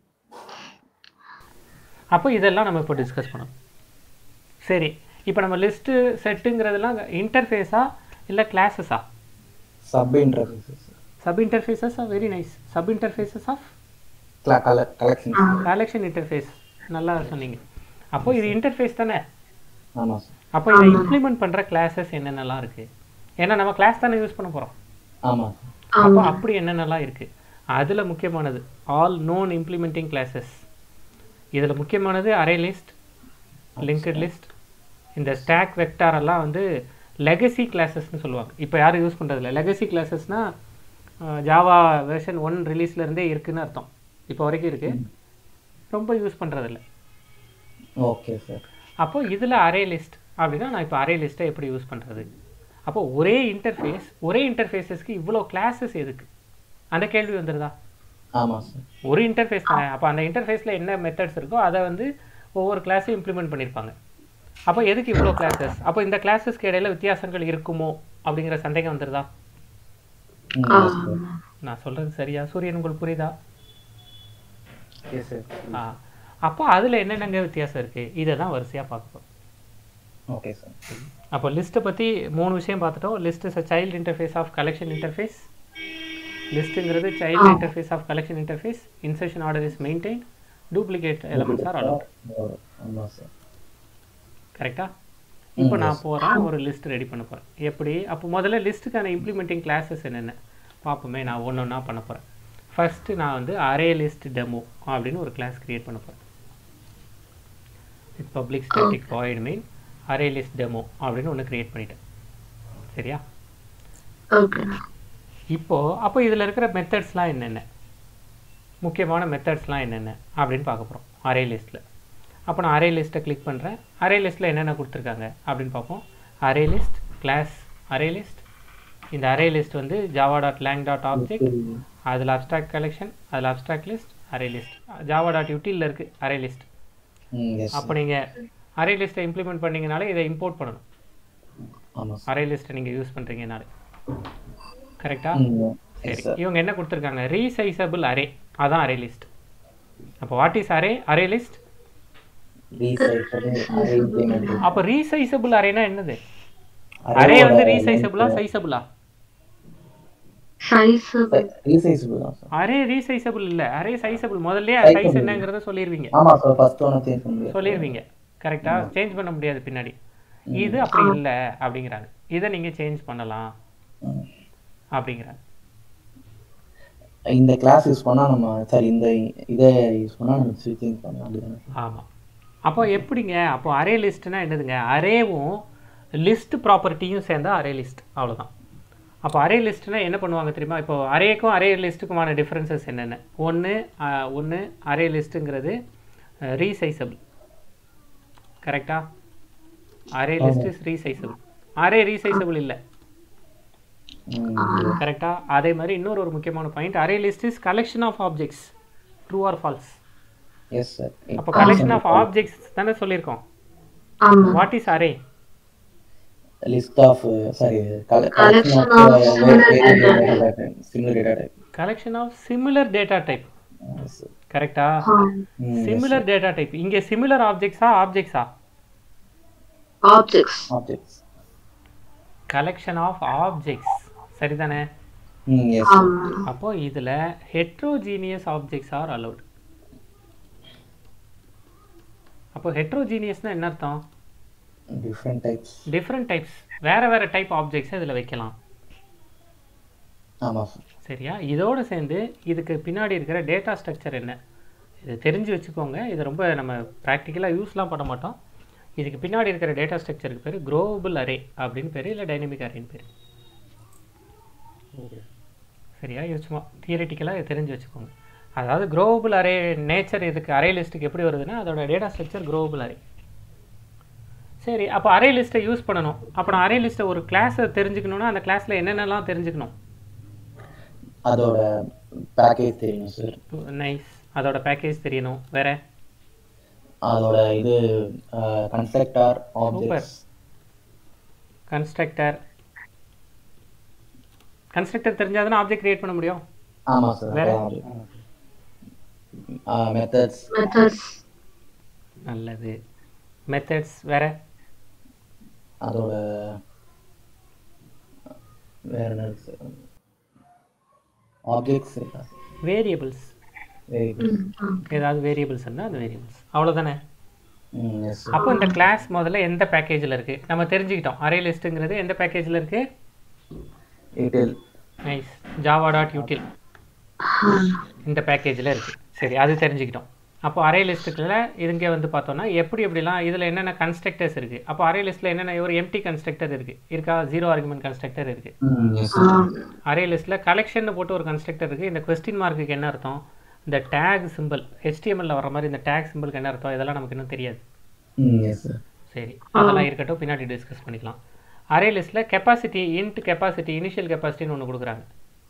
அப்போ இதெல்லாம் நம்ம இப்போ டிஸ்கஸ் பண்ணணும். சரி, இப்போ நம்ம லிஸ்ட்டு செட்டுங்கிறதுலாம் இன்டர்ஃபேஸா இல்லை கிளாஸஸா? Sub interfaces. சப் இன்டர்ஃபேஸஸா? Very nice. Sub interfaces of collection. Collection interface. நல்லா சொன்னீங்க. அப்போ இது இன்டர்ஃபேஸ் தானே? ஆமா சார். அப்போ இதை இம்ப்ளிமெண்ட் பண்ணுற கிளாஸஸ் என்னென்னலாம் இருக்குது? ஏன்னா நம்ம கிளாஸ் தானே யூஸ் பண்ண போகிறோம். ஆமா. அப்போ அப்படி என்னென்னலாம் இருக்குது? அதில் முக்கியமானது ஆல் நோன் இம்ப்ளிமெண்டிங் கிளாஸஸ். இதில் முக்கியமானது அரே லிஸ்ட், லிங்க்டு லிஸ்ட், இந்த ஸ்டாக் வெக்டார் எல்லாம் வந்து லெகசி கிளாஸஸ்ன்னு சொல்லுவாங்க. இப்போ யாரும் யூஸ் பண்ணுறதில்ல. லெகசி கிளாஸஸ்னால் ஜாவா வெர்ஷன் ஒன் ரிலீஸ்லேருந்தே இருக்குதுன்னு அர்த்தம். இப்போ வரைக்கும் இருக்குது, ரொம்ப யூஸ் பண்ணுறதில்ல. Okay sir. அப்போது இதில் அரே லிஸ்ட் அப்படின்னா நான் இப்போ அரே லிஸ்ட்டை எப்படி யூஸ் பண்ணுறது? அப்போது ஒரே இன்டர்ஃபேஸ், ஒரே இன்டர்ஃபேஸஸ்க்கு இவ்வளோ கிளாஸஸ் எதுக்கு? அந்த கேள்வி வந்துடுதா? ஆமா சார். ஒரு இன்டர்ஃபேஸ் தானே. அப்போ அந்த இன்டர்ஃபேஸில் என்ன மெத்தட்ஸ் இருக்கோ அதை வந்து ஒவ்வொரு கிளாஸையும் இம்ப்ளிமெண்ட் பண்ணியிருப்பாங்க. அப்போ எதுக்கு இவ்வளோ கிளாஸஸ்? அப்போ இந்த கிளாஸஸ்க்கு இடையில வித்தியாசங்கள் இருக்குமோ அப்படிங்கிற சந்தேகம் வந்துடுதா? நான் சொல்கிறது சரியா சூரியன்? உங்களுக்கு புரியுதா? ஆ, அப்போ அதில் என்னென்னங்க வித்தியாசம் இருக்குது இதை தான் வரிசையாக பார்ப்போம். Okay sir. அப்போ லிஸ்ட்டை பற்றி மூணு விஷயம் பார்த்துட்டோம். List is a child interface of collection interface. லிஸ்ட்டுங்கிறது child interface of collection interface. Insertion order is maintain, duplicate elements are allowed. ஆமா சார். கரெக்டாக? இப்போ நான் போகிறேன், ஒரு லிஸ்ட் ரெடி பண்ண போகிறேன். எப்படி? அப்போ முதல்ல லிஸ்ட்டுக்கான இம்ப்ளிமெண்டிங் கிளாஸஸ் என்னென்ன பார்ப்போமே. நான் ஒன்று ஒன்றா பண்ண போகிறேன். ஃபஸ்ட்டு நான் வந்து அரே லிஸ்ட் டெமோ அப்படின்னு ஒரு கிளாஸ் க்ரியேட் பண்ண போகிறேன். It's public static void main array list demo அப்படின்னு ஒன்று க்ரியேட் பண்ணிட்டேன். சரியா? ஓகே. இப்போது அப்போ இதில் இருக்கிற மெத்தட்ஸ்லாம் என்னென்ன? முக்கியமான மெத்தட்ஸ்லாம் என்னென்ன அப்படின்னு பார்க்க போகிறோம் அரே லிஸ்ட்டில். அப்போ நான் அரே லிஸ்ட்டை கிளிக் பண்ணுறேன். அரே லிஸ்ட்டில் என்னென்ன கொடுத்துருக்காங்க அப்படின்னு பார்ப்போம். Array list, class array list. இந்த அரே லிஸ்ட் வந்து Java dot lang dot object, அதில் அப்ஸ்ட்ராக்ட் கலெக்ஷன், அதில் abstract list, array list. Java dot யூட்டிலில் இருக்குது அரே லிஸ்ட். அப்போ நீங்கள் அரே லிஸ்ட்டை இம்ப்ளிமெண்ட் பண்ணிங்கனாலே இதை இம்போர்ட் பண்ணணும். அரே லிஸ்ட்டை நீங்கள் யூஸ் பண்ணுறீங்கனாலே கரெக்டாக. சரி, இவங்க என்ன கொடுத்துருக்காங்க? ரீசைசபிள் அரே, அதான் அரே லிஸ்ட். அப்போ what is array? Array list. அப்போ ரீசைசபிள் அரேனா என்னது? அரே வந்து ரீசைசபிளா சைசபிளா? சைஸபிள். ரீசைசபிள் தான் சார். அரே ரீசைசபிள் இல்ல, அரே சைசபிள். முதல்லயே சைஸ் என்னங்கறத சொல்லிருவீங்க. ஆமா சார், ஃபர்ஸ்ட் ஒன் சேஞ்ச் பண்ண முடியாது. சொல்லிருவீங்க கரெக்ட்டா, சேஞ்ச் பண்ண முடியாது பின்னாடி. இது அப்படி இல்ல அப்படிங்கறாங்க. இத நீங்க சேஞ்ச் பண்ணலாம் அப்படிங்கறாங்க. இந்த கிளாஸ் யூஸ் பண்ணா நம்ம சரி இந்த இத யூஸ் பண்ணா நம்ம சேஞ்ச் பண்ணலாம் அப்படிதானே? ஆமா. அப்போ எப்படிங்க? அப்போ அரே லிஸ்ட்னா என்னதுங்க? அரேவும் லிஸ்ட் ப்ராப்பர்ட்டியும் சேர்ந்தா அரே லிஸ்ட், அவ்வளவுதான். அப்போ அரே லிஸ்ட்னா என்ன பண்ணுவாங்க தெரியுமா? இப்போ அரேக்கும் அரே லிஸ்ட்டுக்குமான டிஃபரன்சஸ் என்னென்ன? ஒன்று ஒன்று அரே லிஸ்ட்டுங்கிறது ரீசைசபிள், கரெக்டா? Array list is resizable. Array resizable இல்லை, கரெக்டா? அதே மாதிரி இன்னொரு ஒரு முக்கியமான point, array list is collection of objects. True or false? Yes sir. அப்போ கலெக்ஷன் ஆஃப் ஆப்ஜெக்ட்ஸ் தானே சொல்லியிருக்கோம். What is array? List of uh, sorry collection of similar data type. Collection of similar data type. Yes. Correct ah? Mm, similar yes, data type. இங்க similar objects ஆ objects ஆ? Objects. Objects. Collection of objects. சரிதானே? Mm, yes. அப்போ இதுல heterogeneous objects are allowed. அப்போ heterogeneousனா என்ன அர்த்தம்? Different types. Different types. வேற வேற டைப் ஆப்ஜெக்ட்ஸ் இதுல வைக்கலாம். ஆமா. சரியா? இதோட சேர்ந்து இதுக்கு பின்னாடி இருக்கிற டேட்டா ஸ்ட்ரக்சர் என்ன? இது தெரிஞ்சு வச்சுக்கோங்க. இது ரொம்ப நம்ம பிராக்டிக்கலா யூஸ்லாம் பண்ண மாட்டோம். இதுக்கு பின்னாடி இருக்கிற டேட்டா ஸ்ட்ரக்சருக்கு பேரு குளோபல் அரே அப்படின்னு பேரு, இல்ல டைனமிக் அரேன்னு பேரு. சரியா? இது சும்மா தியரிட்டிக்கலா தெரிஞ்சு வச்சுக்கோங்க. அதாவது குளோபல் அரே நேச்சர் இதுக்கு அரே லிஸ்ட்டுக்கு எப்படி வருதுன்னா அதோட டேட்டா ஸ்ட்ரக்சர் குளோபல் அரே. சரி, அப்போ அரே லிஸ்ட்டை யூஸ் பண்ணணும். அப்போ நான் அரே லிஸ்ட்டை ஒரு கிளாஸை தெரிஞ்சுக்கணும்னா அந்த கிளாஸில் என்னென்னலாம் தெரிஞ்சுக்கணும்? அதோட பேக்கேஜ் தெரியணும் சார். நைஸ். அதோட பேக்கேஜ் தெரியணும். வேற அதோட இது கன்ஸ்ட்ரக்டர் ஆப்ஜெக்ட்ஸ். கன்ஸ்ட்ரக்டர் கன்ஸ்ட்ரக்டர் தெரிஞ்சாதானே ஆப்ஜெக்ட் கிரியேட் பண்ண முடியும். ஆமா சார். வேற மெத்தட்ஸ். மெத்தட்ஸ். நல்லது. மெத்தட்ஸ் வேற அதோட வேற என்ன ஆப்ஜெக்ட்ஸ் வேரியபிள்ஸ். ஏதாவது வேரியபிள்ஸ் இருந்தால் அந்த வேரியபிள்ஸ், அவ்வளோதானே? அப்போ இந்த கிளாஸ் முதல்ல எந்த பேக்கேஜில் இருக்கு நம்ம தெரிஞ்சுக்கிட்டோம். அரே லிஸ்ட்டுங்கிறது எந்த பேக்கேஜில் இருக்கு? Util. Nice. Java dot util இந்த பேக்கேஜில் இருக்கு. சரி, அது தெரிஞ்சுக்கிட்டோம். அப்போ அரே லிஸ்ட்டுக்குள்ள இதுங்கே வந்து பார்த்தோம்னா எப்படி எப்படிலாம் இதில் என்னென்ன கன்ஸ்ட்ரக்டர்ஸ் இருக்குது. அப்போ அரே லிஸ்ட்டில் என்னென்ன ஒரு எம்டி கன்ஸ்ட்ரக்டர் இருக்குது இருக்கா? ஜீரோ ஆர்குமெண்ட் கன்ஸ்ட்ரக்டர் இருக்குது. அரே லிஸ்ட்டில் கலெக்ஷன் போட்டு ஒரு கன்ஸ்ட்ரக்டர் இருக்குது. இந்த கொஸ்டின் மார்க்குக்கு என்ன அர்த்தம்? இந்த டேக் சிம்பிள் ஹெச்டிஎம்எல்ல வர மாதிரி இந்த டேக் சிம்பிளுக்கு என்ன அர்த்தம்? இதெல்லாம் நமக்கு இன்னும் தெரியாது. சரி, அதெல்லாம் இருக்கட்டும், பின்னாடி டிஸ்கஸ் பண்ணிக்கலாம். அரே லிஸ்ட்டில் கெப்பாசிட்டி, இன்ட் கெப்பாசிட்டி, இனிஷியல் கெப்பாசிட்டின்னு ஒன்று கொடுக்குறாங்க.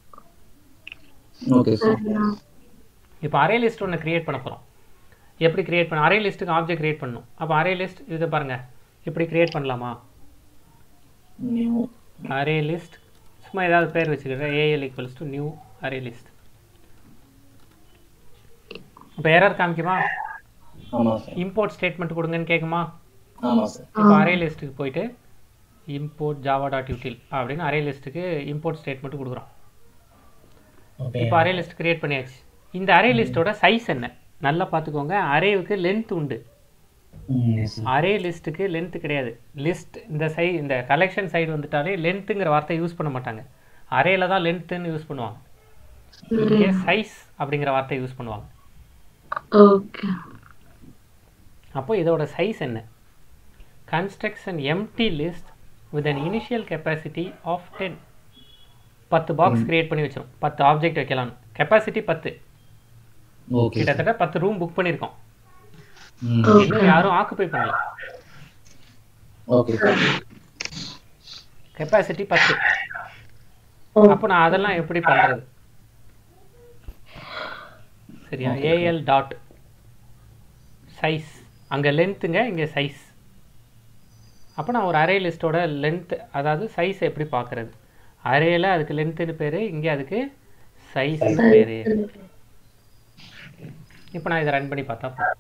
Okay sir. இப்போ அரே லிஸ்ட் ஒன்று கிரியேட் பண்ண போகிறோம். எப்படி கிரியேட் பண்ண? அரே லிஸ்ட்டுக்கு ஆப்ஜெக்ட் கிரியேட் பண்ணணும். அப்போ அரே லிஸ்ட் இதை பாருங்க, இப்படி கிரியேட் பண்ணலாமா? அரே லிஸ்ட் சும்மா ஏதாவது பேர் வச்சுக்கிறேன். AL equals to new array list. இப்போ எரர் காமிக்குமா? இம்போர்ட் ஸ்டேட்மெண்ட் கொடுங்கன்னு கேட்குமா? இப்போ அரே லிஸ்ட்டுக்கு போயிட்டு இம்போர்ட் ஜாவா டாட் யூட்டில் அப்படின்னு அரே லிஸ்ட்டுக்கு இம்போர்ட் ஸ்டேட்மெண்ட் கொடுக்குறோம். இப்போ அரே லிஸ்ட் கிரியேட் பண்ணியாச்சு. இந்த அரே லிஸ்ட்டோட சைஸ் என்ன? நல்லா பார்த்துக்கோங்க. அரேவுக்கு லென்த் உண்டு, அரே லிஸ்ட்டுக்கு லென்த் கிடையாது. லிஸ்ட் இந்த சை இந்த கலெக்ஷன் சைடு வந்துட்டாலே லென்த்துங்கிற வார்த்தை யூஸ் பண்ண மாட்டாங்க. அரேல தான் லென்த்துன்னு யூஸ் பண்ணுவாங்க. இங்கே சைஸ் அப்படிங்கிற வார்த்தை யூஸ் பண்ணுவாங்க. அப்போ இதோட சைஸ் என்ன? Constructs an empty list with an initial capacity of ten. பத்து பாக்ஸ் கிரியேட் பண்ணி வச்சிடும். பத்து ஆப்ஜெக்ட் வைக்கலாம். கெப்பாசிட்டி பத்து. ஓகே கிட்டத்தட்ட பத்து ரூம் புக் பண்ணியிருக்கோம், ம் இன்னும் யாரும் ஆக்குபை பண்ணல. ஓகே சார் கெப்பாசிட்டி பத்து. அப்போ நான் அதெல்லாம் எப்படி பண்ணுறது? சரியா, ஏஎல் டாட் சைஸ், அங்கே லென்த்துங்க, இங்கே சைஸ். அப்போ நான் ஒரு அரே லிஸ்ட்டோட லென்த், அதாவது சைஸ் எப்படி பார்க்குறது? அரேயில் அதுக்கு லென்த்துன்னு பேர், இங்கே அதுக்கு சைஸ்ன்னு பேர். இப்போ நான் இதை ரன் பண்ணி பார்த்தா போதும்.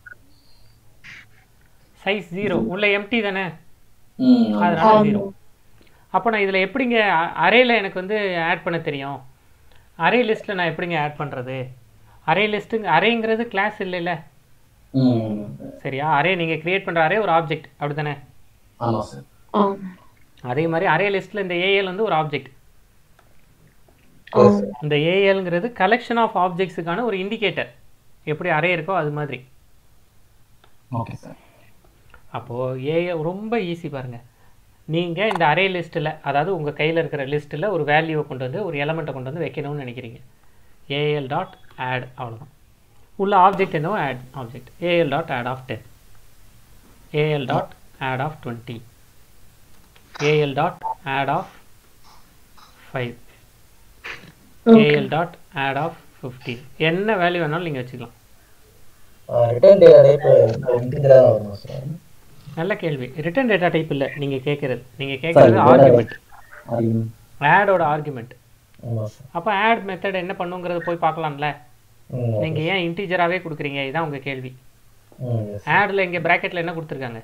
சைஸ் ஜீரோ, உள்ள எம்டி தானே, ம் அதனால ஜீரோ. அப்போ நான் இதில் எப்படிங்க அரேயில் எனக்கு வந்து ஆட் பண்ண தெரியும்? அரே லிஸ்ட்டில் நான் எப்படிங்க ஆட் பண்ணுறது? அரே லிஸ்ட்டுங்க, அரேங்கிறது கிளாஸ் இல்லைல்ல, ம் சரியா? அரே நீங்கள் கிரியேட் பண்ணுற அரே ஒரு ஆப்ஜெக்ட், அப்படி தானே? ஆமாம் சார். அதே மாதிரி அரே லிஸ்ட்டில் இந்த ஏஎல் வந்து ஒரு ஆப்ஜெக்ட். Yes sir. இந்த ஏஎல்ங்கிறது கலெக்ஷன் ஆஃப் ஆப்ஜெக்ட்ஸுக்கான ஒரு இண்டிகேட்டர். எப்படி அரே இருக்கோ அது மாதிரி. Okay sir. அப்போது ஏ ரொம்ப ஈஸி பாருங்கள். நீங்கள் இந்த அரே லிஸ்ட்டில், அதாவது உங்கள் கையில் இருக்கிற லிஸ்ட்டில் ஒரு வேல்யூவை கொண்டு வந்து, ஒரு எலமெண்ட்டை கொண்டு வந்து வைக்கணும்னு நினைக்கிறீங்க. ஏஎல் டாட் ஆட், அவ்வளோதான். உள்ள ஆப்ஜெக்ட் என்னவோ add object. AL dot add of ten, AL dot add of twenty, AL dot add of five, AL dot add of fifteen. என்ன வேல்யூ வேணாலும் நீங்கள் வச்சுக்கலாம். ரிட்டர்ன் டேட்டா டைப் இன்டிஜரா வருமா சார்? நல்ல கேள்வி. ரிட்டர்ன் டேட்டா டைப் இல்லை நீங்கள் கேட்குறது. நீங்கள் கேட்குறது ஆர்குமெண்ட், ஆடோட ஆர்குமெண்ட். ஆமாம் சார். அப்போ ஆட் மெத்தட் என்ன பண்ணுங்கிறத போய் பார்க்கலாம்ல. ம் நீங்கள் ஏன் இன்டீஜராகவே கொடுக்குறீங்க? இதுதான் உங்கள் கேள்வி. ம் எஸ். ஆடில் இங்கே ப்ராக்கெட்டில் என்ன கொடுத்துருக்காங்க?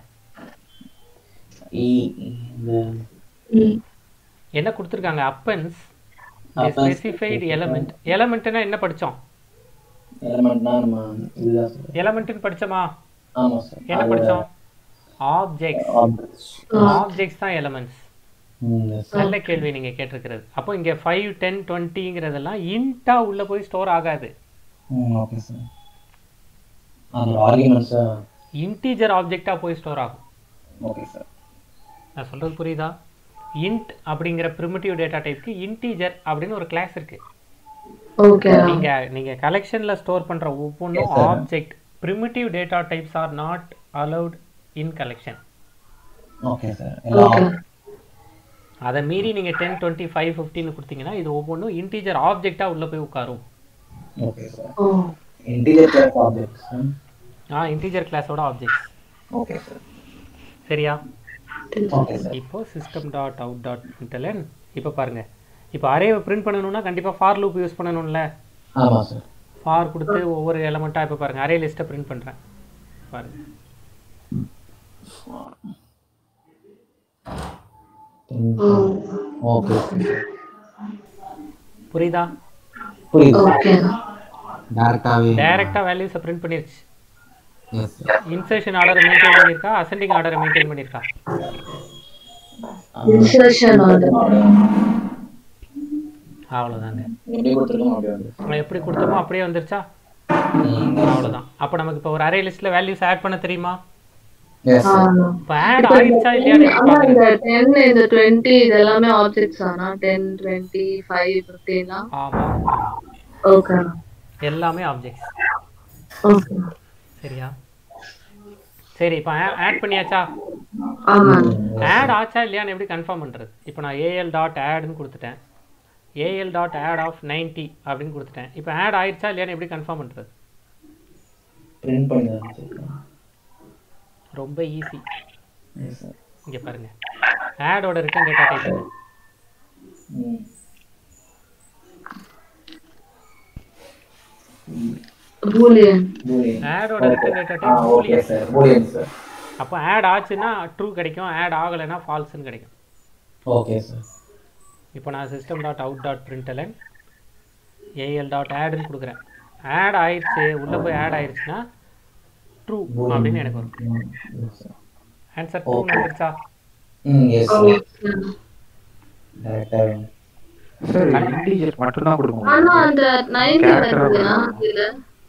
இ இந்த என்ன கொடுத்துருக்காங்க? Offence Appends specified element. எலமெண்ட்னா என்ன படித்தோம்? எலமெண்ட்னா நம்ம இதுதான் சார். எலமெண்ட்டுன்னு படித்தோமா? ஆமாம் சார். என்ன படித்தோம்? ஆப்ஜெக்ட்ஸ். ஆப்ஜெக்ட்ஸ். ஆப்ஜெக்ட்ஸ் தான் எலமெண்ட்ஸ். ம் எஸ். நல்ல கேள்வி நீங்கள் கேட்டிருக்கிறது. அப்போ இங்கே ஃபைவ் டென் டுவெண்ட்டிங்கிறதெல்லாம் இன்ட்டாக உள்ளே போய் ஸ்டோர் ஆகாது. ம் ஓகே சார். அந்த ஆர்குமெண்ட்ஸா? இன்டீஜர் ஆப்ஜெக்டாக போய் ஸ்டோர் ஆகும். Okay sir. நான் சொல்கிறது புரியுதா? இன்ட் அப்படிங்கிற ப்ரிமிட்டிவ் டேட்டா டைப்க்கு இன்டீஜர் அப்படின்னு ஒரு கிளாஸ் இருக்குது. ஓகே. நீங்கள் நீங்கள் கலெக்ஷனில் ஸ்டோர் பண்ணுற ஒவ்வொன்றும் object. Primitive data types are not allowed in collection. Okay sir. எல்லாம் அதை மீறி நீங்கள் டென் டுவெண்ட்டி ஃபைவ் ஃபிஃப்டின்னு கொடுத்தீங்கன்னா இது ஒவ்வொன்றும் இன்டீஜர் ஆப்ஜெக்டாக உள்ளே போய் உட்காரும். Okay sir. Integer class objects. ஆ இன்டீஜர் கிளாஸோட ஆப்ஜெக்ட்ஸ். Okay sir. சரியா? Okay sir. இப்போ system dot out dot println. இப்போ பாருங்கள், இப்போ அரேவை பிரிண்ட் பண்ணணும்னா கண்டிப்பாக ஃபார் லூப் யூஸ் பண்ணணும்ல. ஆமாம் சார். ஃபார் கொடுத்து ஒவ்வொரு எலமெண்ட்டாக இப்போ பாருங்கள் அரே லிஸ்ட்டை பிரிண்ட் பண்ணுறேன் பாருங்கள். ஓகே புரியுதா? புரியுது. ஓகே. டைரக்டாவே டைரெக்டாக வேல்யூஸை பிரிண்ட் பண்ணிருச்சு. எஸ். இன்சர்ஷன் ஆர்டரை மெயின்டைன் பண்ணியிருக்கா, அசெண்டிங் ஆர்டரை மெயின்டைன் பண்ணியிருக்கா? Insertion order. அவ்வளோதாங்க. எப்படி கொடுத்துருக்கோம் அப்படியே வந்து. நம்ம எப்படி கொடுத்தோமோ அப்படியே வந்துருச்சா? அவ்வளோதான். அப்போ நமக்கு இப்போ ஒரு அரே லிஸ்ட்டில் வேல்யூஸ் ஆட் பண்ண தெரியுமா? எஸ். இப்போ ஆட் ஆயிடுச்சா இல்லையான்னு எப்படி ஆனா இந்த பார்க்குறது? டென் இந்த டுவெண்ட்டி இது எல்லாமே ஆப்ஜெக்ட்ஸ் ஆனா டென் டுவெண்ட்டி ஃபைவ் ஃபிஃப்டின்லாம். ஆமாம், ஓகே. எல்லாமே ஆப்ஜெக்ட்ஸ். ஓகே. சரியா? சரி, இப்போ ஆட் பண்ணியாச்சா? ஆமா. ஆட் ஆச்சா இல்லையான்னு எப்படி கன்ஃபார்ம் பண்ணுறது? இப்போ நான் ஏஎல் டாட் ஆட்னு கொடுத்துட்டேன், AL dot add of ninety அப்படின்னு கொடுத்துட்டேன். இப்போ ஆட் ஆயிடுச்சா இல்லையான்னு எப்படி கன்ஃபார்ம் பண்ணுறது? பிரிண்ட் பண்ணி தான் சார். ரொம்ப ஈஸி. Yes sir. இங்கே பாருங்கள், ஆடோட ரிட்டர்ன் டேட்டா டைப் என்ன? ம் பூலியன். பூலியன். ஆடோட ரிட்டர்ன் டேட்டா ஆ type okay boolean. Sir. Boolean sir. அப்போ ஆட் ஆச்சுன்னா ட்ரூ கிடைக்கும், ஆட் ஆகலைன்னா ஃபால்ஸ்ன்னு கிடைக்கும். Okay sir. இப்போ நான் system dot out dot println AL dot ஆட்னு கொடுக்குறேன். ஆட் ஆயிடுச்சு, உள்ளே போய் ஆட் ஆயிடுச்சுன்னா ட்ரூ அப்படின்னு எனக்கு வரும். ஆன்சர் ட்ரூ வந்துருச்சா? ம் எஸ் சார். ஓகே. டைரக்டாவே சார் இன்டீஜர் மட்டும் தான் கொடுக்க ஆனா முடியும். அந்த நைன்டி வருதுயா இதுல.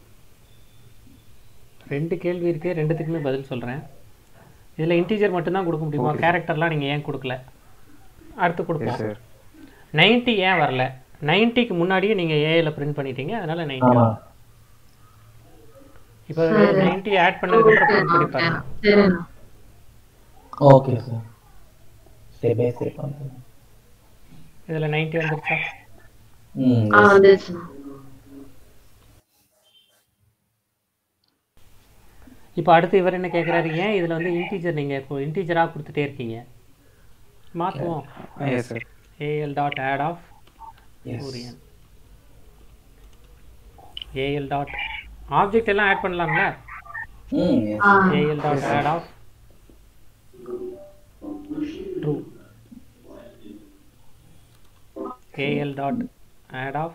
ரெண்டு கேள்வி இருக்குது, ரெண்டுத்துக்குமே பதில் சொல்கிறேன். இதில் இன்டீஜர் மட்டும்தான் கொடுக்க முடியுமா? கேரக்டர்லாம் நீங்கள் ஏன் கொடுக்கல? அடுத்து எஸ் கொடுப்போம். சார். நைன்ட்டி ஏன் வரல? நைன்ட்டிக்கு முன்னாடியே நீங்கள் ஏஐல பிரிண்ட் பண்ணிட்டீங்க, அதனால் நைன்ட்டி ஆமா. வரும். இப்போ சரி. நைன்ட்டி ஆட் பண்ணதுக்கப்புறம் ஓகேண்ணா பிரிண்ட் பண்ணி ஓகேண்ணா பாருங்க. சரிண்ணா. Okay sir. Step by step பண்ணுறேன். இதில் நைன்ட்டி வந்துருச்சா? ம் ஆ எஸ். வந்துருச்சுண்ணா. இப்போ அடுத்து இவர் என்ன கேட்குறாரு, ஏன் இதில் வந்து இன்டீஜர் நீங்கள் இன்டீஜராக கொடுத்துட்டே இருக்கீங்க, மாற்றுவோம். Yes sir. AL dot add of S. Suriyan. AL dot object எல்லாம் ஆட் பண்ணலாம்ல. ம் எஸ். ஆ AL dot add of true. AL dot add of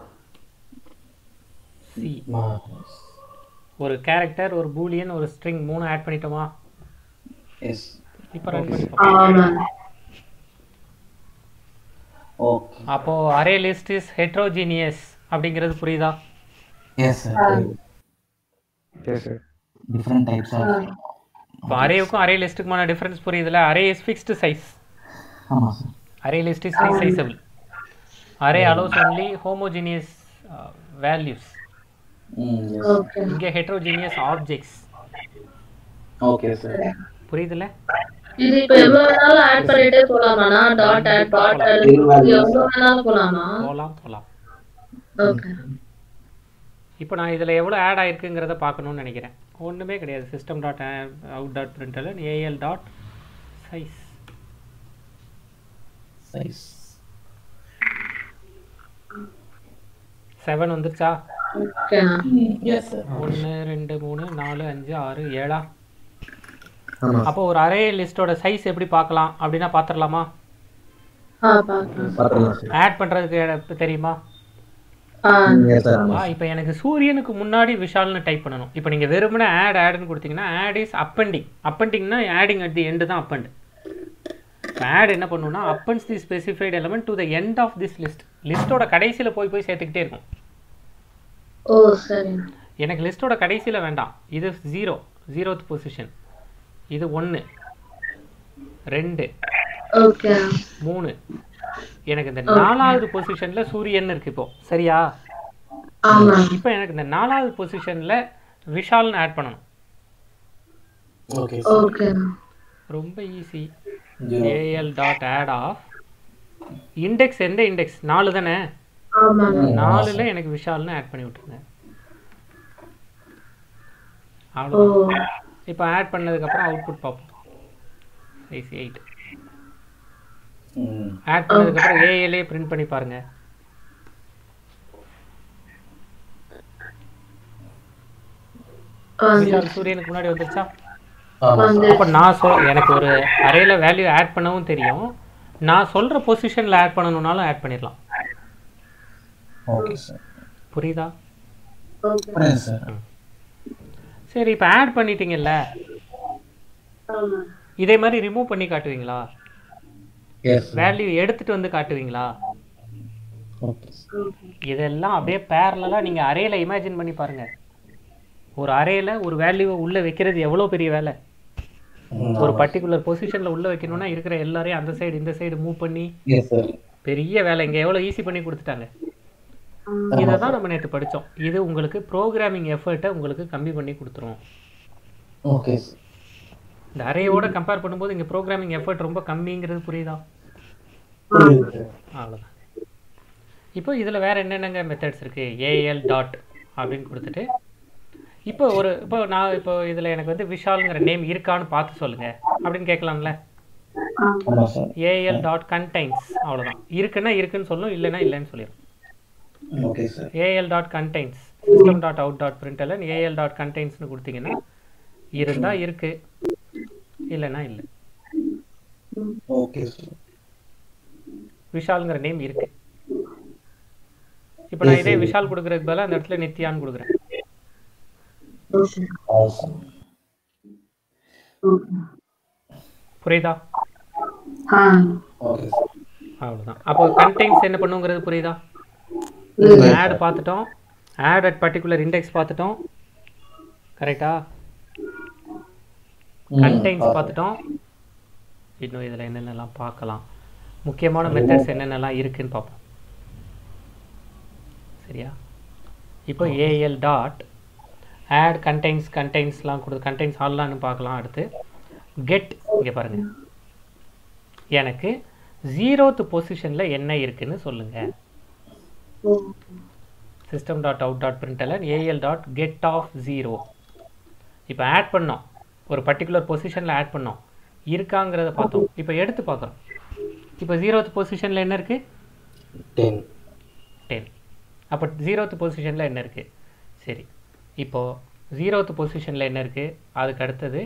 C. Marvellous. ஒரு கேரக்டர், ஒரு பூலியன், ஒரு ஸ்ட்ரிங் மூணு ஆட் பண்ணிட்டோமா? எஸ். இப்போ ரன் பண்ணி பார்ப்போம். ஆமாண்ணா. ஓகே. அப்போது அரே லிஸ்ட் இஸ் ஹெட்ரோஜீனியஸ் அப்படிங்கிறது புரியுதா? Yes sir. Yes sir. Different types of. இப்போ அரேவுக்கும் அரே லிஸ்ட்டுக்குமான டிஃப்ரென்ஸ் புரியுதுல. அரே இஸ் ஃபிக்ஸ்டு சைஸ், ஆமாம் sir. Array list is resizable. Array allows only homogeneous values. ம் எஸ். ஓகே இங்கே ஹெட்ரோஜீனியஸ் ஆப்ஜெக்ட்ஸ். Okay sir. புரியுதுல்ல? இது இப்ப எவ்வளவு வேணாலும் ஆட் பண்ணிட்டே போலாமாண்ணா? டாட் ஆட் டாட் ஆட் எவ்வளவு வேணாலும் போலாமா? போகலாம் போகலாம். ஓகே இப்போ நான் இதில் எவ்வளோ ஆட் ஆயிருக்குங்கிறத பார்க்கணும்னு நினைக்கிறேன். ஒன்றுமே கிடையாது. System dot out dot println AL dot size. Size seven வந்துருச்சா? ஓகேண்ணா. Yes sir. ஒன்று ரெண்டு மூணு நாலு அஞ்சு ஆறு ஏழா? ஆமாம். அப்போ ஒரு அரே லிஸ்ட்டோட சைஸ் எப்படி பார்க்கலாம் அப்படின்னா பார்த்துடலாமா? ஆ பார்க்கலாம். பார்த்துக்கலாம் சார். ஆட் பண்ணுறதுக்கு தெரியுமா? ஆ எஸ் சார். ஆ இப்போ எனக்கு சூரியனுக்கு முன்னாடி விஷால்னு டைப் பண்ணணும். இப்போ நீங்கள் வெறுமனே ஆட் ஆடுன்னு கொடுத்தீங்கன்னா ஆட் இஸ் அப்பெண்டிங். அப்பெண்டிங்னா ஆடிங் அட் தி எண்டு தான் அப்பெண்ட். ஆட் என்ன பண்ணுன்னா appends the specified element to the end of this list. லிஸ்ட்டோட கடைசியில் போய் போய் சேர்த்துக்கிட்டே இருக்கும். ஓ சரி. எனக்கு லிஸ்ட்டோட கடைசியில் வேண்டாம். இது ஜீரோ, ஜீரோத் பொசிஷன். இது ஒன்று ரெண்டு ஓகே மூணு. எனக்கு இந்த நாலாவது பொசிஷனில் சூரியன் இருக்கு இப்போ, சரியா? ஆமா. இப்போ எனக்கு இந்த நாலாவது பொசிஷனில் விஷால்னு ஆட் பண்ணணும். ஓகே ஓகே ரொம்ப easy. AL dot add of index. எந்த இண்டெக்ஸ்? நாலு தானே? ஆமாங்க. நாலுல எனக்கு விஷால்னு ஆட் பண்ணி விட்டுருங்க. ஓ அவ்வளோ. இப்போ ஆட் பண்ணதுக்கப்புறம் அவுட்புட் பார்ப்போம். Size eight. ம் ஆட் பண்ணதுக்கப்புறம் ஏஎல்ஏ பிரிண்ட் பண்ணி பாருங்க. விஷால் சூரியனுக்கு முன்னாடி வந்துருச்சா? ஆமாம். வந்து அப்போ நான் சொல் எனக்கு ஒரு அரேல வேல்யூ ஆட் பண்ணவும் தெரியும். நான் சொல்கிற பொசிஷனில் ஆட் பண்ணணுன்னாலும் ஆட் பண்ணிடலாம். Okay sir. புரியுதா? ஓகே புரியுது சார். சரி, இப்போ ஆட் பண்ணிட்டீங்கல்ல, ஆமா. இதே மாதிரி ரிமூவ் பண்ணி காட்டுவீங்களா? எஸ். வேல்யூ எடுத்துட்டு வந்து காட்டுவீங்களா? Okay sir. ஓகே இதெல்லாம் அப்படியே பேரலாக நீங்கள் அரேல இமேஜின் பண்ணி பாருங்க. ஒரு அரேல ஒரு வேல்யூவை உள்ளே வைக்கிறது எவ்வளோ பெரிய வேலை. ஒரு பர்டிகுலர் பொசிஷனில் உள்ளே வைக்கணும்னா இருக்கிற எல்லாரையும் அந்த சைடு இந்த சைடு மூவ் பண்ணி எஸ் சார். பெரிய வேலை. இங்கே எவ்வளோ ஈஸி பண்ணி கொடுத்துட்டாங்க. இதை தான் நம்ம நேற்று படித்தோம். இது உங்களுக்கு ப்ரோக்ராமிங் எஃபர்ட்டை உங்களுக்கு கம்மி பண்ணி கொடுத்துரும். Okay sir. இந்த அரேயோட கம்பேர் பண்ணும்போது இங்கே ப்ரோக்ராமிங் எஃபர்ட் ரொம்ப கம்மிங்கிறது புரியுதா? புரியுது சார். அவ்வளோதான். இப்போ இதில் வேறு என்னென்னங்க மெத்தட்ஸ் இருக்குது? ஏஎல் டாட் அப்படின்னு கொடுத்துட்டு இப்போ ஒரு இப்போ நான் இப்போ இதில் எனக்கு வந்து விஷாலுங்கிற நேம் இருக்கான்னு பார்த்து சொல்லுங்கள் அப்படின்னு கேட்கலாம்ல. ஆமாம் சார். AL dot contains. அவ்வளோதான். இருக்குன்னா இருக்குன்னு சொல்லும், இல்லைன்னா இல்லைன்னு சொல்லிடும். Okay sir. AL dot contains system dot out dot println AL dot கண்டைன்ஸ்னு கொடுத்தீங்கன்னா இருந்தால் இருக்கு, இல்லைன்னா இல்லை. Okay sir. விஷாலுங்கிற நேம் இருக்கு. இப்போ நான் இதே விஷால் கொடுக்குறதுக்கு பதிலாக அந்த இடத்துல நித்யான்னு கொடுக்குறேன். Okay also. ஓகே புரியுதா? Ah okay sir. அவ்வளோதான். அப்போ கண்டெய்ன்ஸ் என்ன பண்ணுங்கிறது புரியுதா? ஆட் பார்த்துட்டோம், ஆட் அட் பர்டிகுலர் இண்டெக்ஸ் பார்த்துட்டோம், கரெக்டா? கண்டெய்ன்ஸ் பார்த்துட்டோம். இன்னும் இதில் என்னென்னலாம் பார்க்கலாம், முக்கியமான மெத்தட்ஸ் என்னென்னலாம் இருக்குன்னு பார்ப்போம். சரியா? இப்போ ஏஎல் டாட் ஆட் கண்டெய்ன்ஸ் கண்டெய்ன்ஸ்லாம் கொடுத்து கண்டெய்ன்ஸ் ஆல்லான்னு பார்க்கலாம். அடுத்து கெட் இங்கே பாருங்கள், எனக்கு ஜீரோத்து பொசிஷனில் என்ன இருக்குன்னு சொல்லுங்கள். System dot out dot println AL dot get of zero. இப்போ ஆட் பண்ணோம், ஒரு பர்டிகுலர் பொசிஷனில் ஆட் பண்ணோம், இருக்காங்கிறத பார்த்தோம். இப்போ எடுத்து பார்க்குறோம். இப்போ ஜீரோத்து பொசிஷனில் என்ன இருக்குது? டென். டென். அப்போ ஜீரோத்து பொசிஷனில் என்ன இருக்குது? சரி, இப்போது ஜீரோத்து பொசிஷனில் என்ன இருக்குது? அதுக்கு அடுத்தது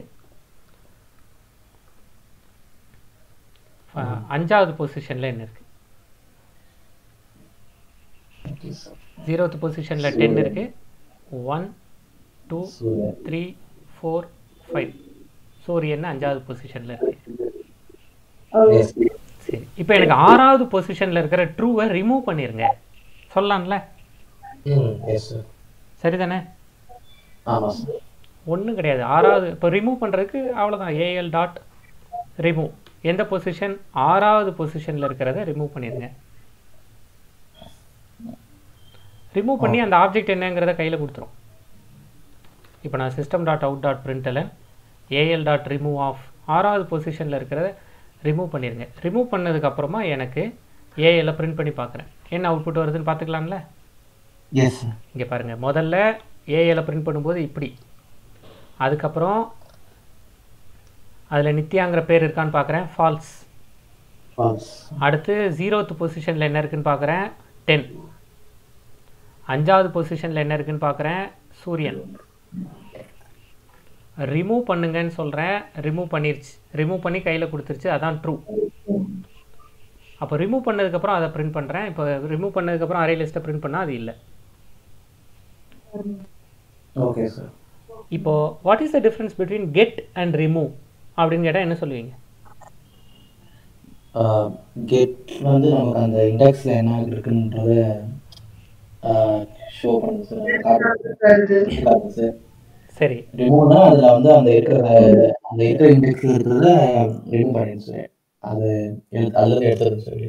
அஞ்சாவது பொசிஷனில் என்ன இருக்குது? ஜீரோத்து பொசிஷனில் டென் இருக்குது. One two three four five. சூரியன் அஞ்சாவது பொசிஷனில் இருக்குது. சரி, இப்போ எனக்கு ஆறாவது பொசிஷனில் இருக்கிற ட்ரூவை ரிமூவ் பண்ணிடுங்க சொல்லலாம்ல? சரிதானே? ஒன்றும் கிடையாது. ஆறாவது இப்போ ரிமூவ் பண்ணுறதுக்கு அவ்வளோதான். AL dot remove. எந்த பொசிஷன்? ஆறாவது பொசிஷனில் இருக்கிறத ரிமூவ் பண்ணிடுங்க. ரிமூவ் பண்ணி அந்த ஆப்ஜெக்ட் என்னங்கிறத கையில் கொடுத்துரும். இப்போ நான் system dot out dot println AL dot remove of ஆறாவது பொசிஷனில் இருக்கிறத ரிமூவ் பண்ணிடுங்க. ரிமூவ் பண்ணதுக்கப்புறமா எனக்கு ஏஎல்லை பிரிண்ட் பண்ணி பார்க்குறேன், என்ன அவுட்புட் வருதுன்னு பார்த்துக்கலாம்ல? எஸ். இங்கே பாருங்கள், முதல்ல ஏஎல்லை பிரிண்ட் பண்ணும்போது இப்படி, அதுக்கப்புறம் அதில் நித்யாங்கிற பேர் இருக்கான்னு பார்க்குறேன், ஃபால்ஸ். அடுத்து ஜீரோத்து பொசிஷனில் என்ன இருக்குன்னு பார்க்குறேன், டென். அஞ்சாவது பொசிஷனில் என்ன இருக்குன்னு பார்க்குறேன், சூரியன். ரிமூவ் பண்ணுங்கன்னு சொல்கிறேன், ரிமூவ் பண்ணிருச்சு. ரிமூவ் பண்ணி கையில் கொடுத்துருச்சு, அதான் ட்ரூ. அப்போ ரிமூவ் பண்ணதுக்கப்புறம் அதை பிரிண்ட் பண்ணுறேன். இப்போ ரிமூவ் பண்ணதுக்கப்புறம் அரே லிஸ்ட்டை பிரிண்ட் பண்ணால் அது இல்லை. Okay sir. இப்போது what is the difference between get and remove அப்படின்னு கேட்டால் என்ன சொல்லுவீங்க? கெட் வந்து நமக்கு அந்த இண்டெக்ஸில் என்ன இருக்குன்றத ஷோ பண்ணுது சார். சரி, ரிமூவ்னா அதில் வந்து அந்த இருக்கிற அந்த இருக்கிற இண்டெக்ஸில் இருக்கிறத ரிமூவ் பண்ணிடுது சார். அது அதில் எடுத்துருது சார்.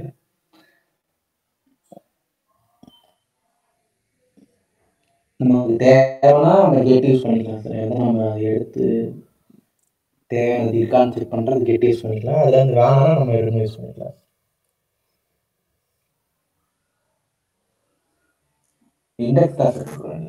நமக்கு தேவைன்னா அந்த கெட் யூஸ் பண்ணிக்கலாம் சார். எதை நம்ம அதை எடுத்து தேவையானது இருக்கான்னு செக் பண்ணுறது கெட் யூஸ் பண்ணிக்கலாம். அதில் வந்து வேணாம்னா நம்ம ரிமூவ் யூஸ் பண்ணிக்கலாம். இண்டெக்ஸ் தான் சார் சொல்கிறாங்க.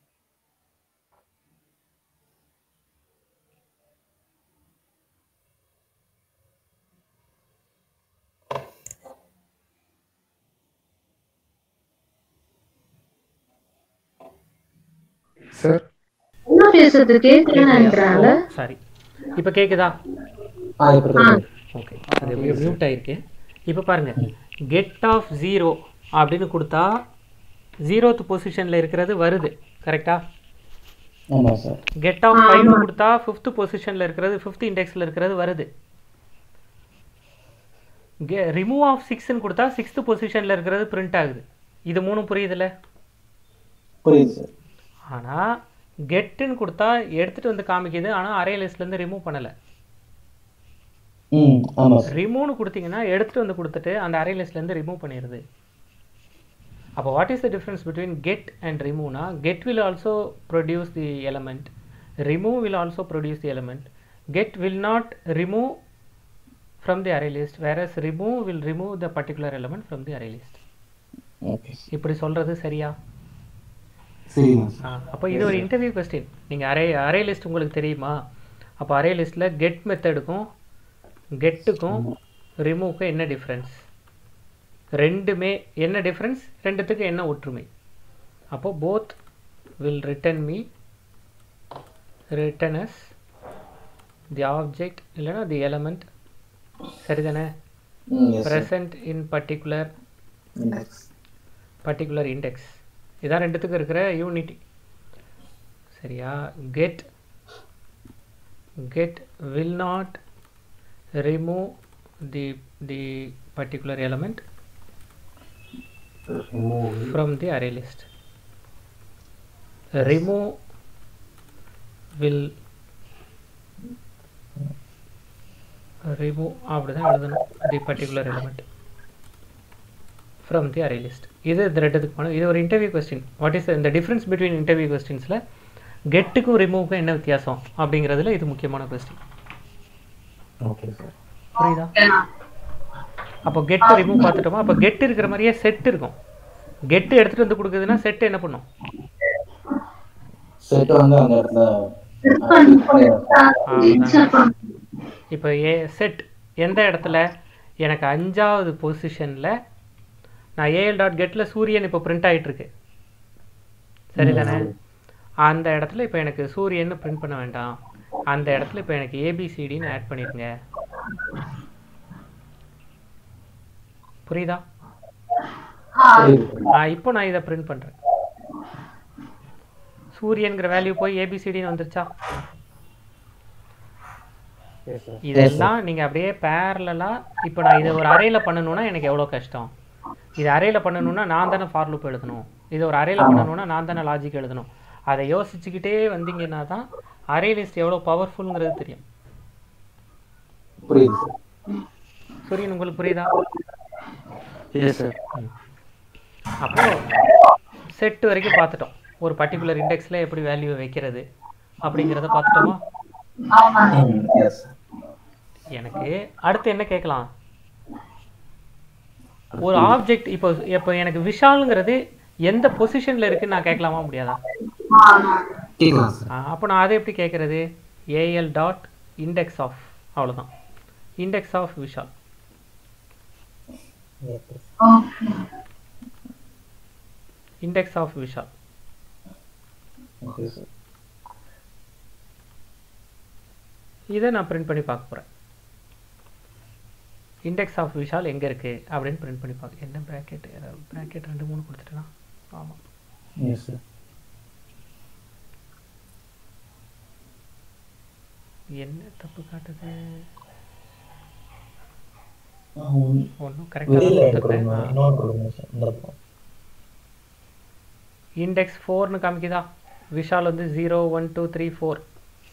சார் என்ன பேசுறது கேட்கலன்றால. சாரி, இப்போ கேட்குதா? ஆ இப்போ ஓகே, அது மியூட் ஆகிருக்கு. இப்போ பாருங்கள், கெட் ஆஃப் ஜீரோ அப்படின்னு கொடுத்தா ஜீரோத்து பொசிஷனில் இருக்கிறது வருது, கரெக்டா? ஆமாம் சார். கெட் ஆஃப் ஃபைவ் கொடுத்தா ஃபிஃப்த்து பொசிஷனில் இருக்கிறது, ஃபிஃப்த் இண்டெக்ஸில் இருக்கிறது வருது. கெ ரிமூவ் ஆஃப் சிக்ஸ்ன்னு கொடுத்தா சிக்ஸ்த்து பொசிஷனில் இருக்கிறது பிரிண்ட் ஆகுது. இது மூணும் புரியுதுல்ல? புரியுது சார். ஆனால் கெட்டுன்னு கொடுத்தா எடுத்துகிட்டு வந்து காமிக்குது, ஆனால் அரே லிஸ்ட்லேருந்து ரிமூவ் பண்ணலை. ம் ஆமாம் சார். ரிமூவ்னு கொடுத்தீங்கன்னா எடுத்துகிட்டு வந்து கொடுத்துட்டு அந்த அரே லிஸ்ட்லேருந்து ரிமூவ் பண்ணிடுது. அப்போ what is the difference between get and ரிமூவ்னா, get will also produce the element, remove will also produce the element. Get will not remove from the array list, whereas remove will remove the particular element from the array list. Okay. இப்படி சொல்கிறது சரியா? சரிங்க ஆ, அப்போ இது ஒரு interview question. நீங்கள் array array list உங்களுக்கு தெரியுமா? அப்போ அரே லிஸ்ட்டில் கெட் மெத்தடுக்கும் கெட்டுக்கும் ரிமூவ்க்கும் என்ன டிஃப்ரென்ஸ்? ரெண்டுமே என்ன டிஃப்ரென்ஸ்? ரெண்டுத்துக்கு என்ன ஒற்றுமை? அப்போ both will return me return us the object இல்லைன்னா தி எலமெண்ட், சரிதானே? Present in particular particular index. இதான் ரெண்டுத்துக்கு இருக்கிற யூனிட்டி, சரியா? Get get will not remove the the particular element from the array list. Remove will remove அப்படிதான் எழுதணும் the particular element from the array list. இது ரெண்டுத்துக்கு போனோம். இது ஒரு இன்டர்வியூ கொஸ்டின். வாட் இஸ் இந்த டிஃப்ரென்ஸ் பிட்வீன் இன்டர்வியூ கொஸ்டின்ஸில் கெட்டுக்கும் ரிமூவுக்கும் என்ன வித்தியாசம் அப்படிங்கிறதுல இது முக்கியமான கொஸ்டின். Okay sir. புரியுதா? அப்போ கெட் ரிமூவ் பார்த்துட்டோமா? அப்போ கெட் இருக்கிற மாதிரியே செட் இருக்கும். கெட் எடுத்துட்டு வந்து கொடுக்குதுன்னா செட் என்ன பண்ணும்? செட் வந்து அந்த இடத்துல இப்போ ஏ செட் எந்த இடத்துல எனக்கு அஞ்சாவது பொசிஷனில் நான் ஏஎல் டாட் கெட்டில் சூரியன் இப்போ பிரிண்ட் ஆகிட்டு இருக்கு சரிதானே? அந்த இடத்துல இப்போ எனக்கு சூரியன் பிரிண்ட் பண்ண வேண்டாம். அந்த இடத்துல இப்போ எனக்கு ஏபிசிடின்னு ஆட் பண்ணிருங்க. புரியுதா? இப்போ நான் இதை பிரிண்ட் பண்ணுறேன். சூரியன்கிற வேல்யூ போய் ஏபிசிடின்னு வந்துருச்சா? இதெல்லாம் நீங்கள் அப்படியே பேரலாக இப்போ நான் இதை ஒரு அறையில் பண்ணணுன்னா எனக்கு எவ்வளோ கஷ்டம். இது அறையில் பண்ணணுன்னா நான் தானே ஃபார் லூப் எழுதணும். இது ஒரு அறையில் பண்ணணுன்னா நான் தானே லாஜிக் எழுதணும். அதை யோசிச்சுக்கிட்டே வந்தீங்கன்னா தான் அரே லிஸ்ட் எவ்வளோ பவர்ஃபுல்ங்கிறது தெரியும். புரியுது சூரியன் உங்களுக்கு புரியுதா? சார். அப்போ செட் வரைக்கும் பார்த்துட்டோம். ஒரு பர்டிகுலர் இண்டெக்ஸில் எப்படி வேல்யூ வைக்கிறது அப்படிங்கிறத பார்த்துட்டோமா? எனக்கு அடுத்து என்ன கேட்கலாம்? ஒரு ஆப்ஜெக்ட் இப்போ இப்போ எனக்கு விஷாலுங்கிறது எந்த பொசிஷனில் இருக்குன்னு நான் கேட்கலாமா முடியாதா? அப்போ நான் அதை எப்படி கேட்குறது? ஏஎல் டாட் இண்டெக்ஸ் ஆஃப், அவ்வளோதான். Index of Vishal. Index of Vishal. இதை நான் பிரிண்ட் பண்ணி பார்க்க போகிறேன். இண்டெக்ஸ் ஆஃப் விஷால் எங்கே இருக்குது அப்படின்னு பிரிண்ட் பண்ணி பார்க்க. என்ன ப்ராக்கெட் ப்ராக்கெட் ரெண்டு மூணு கொடுத்துட்டேன்னா? ஆமாம். என்ன தப்பு காட்டுது? ஒன்றும் கரெக்டாக இண்டெக்ஸ் ஃபோர்னு காமிக்குதா? விஷால் வந்து zero one two three four.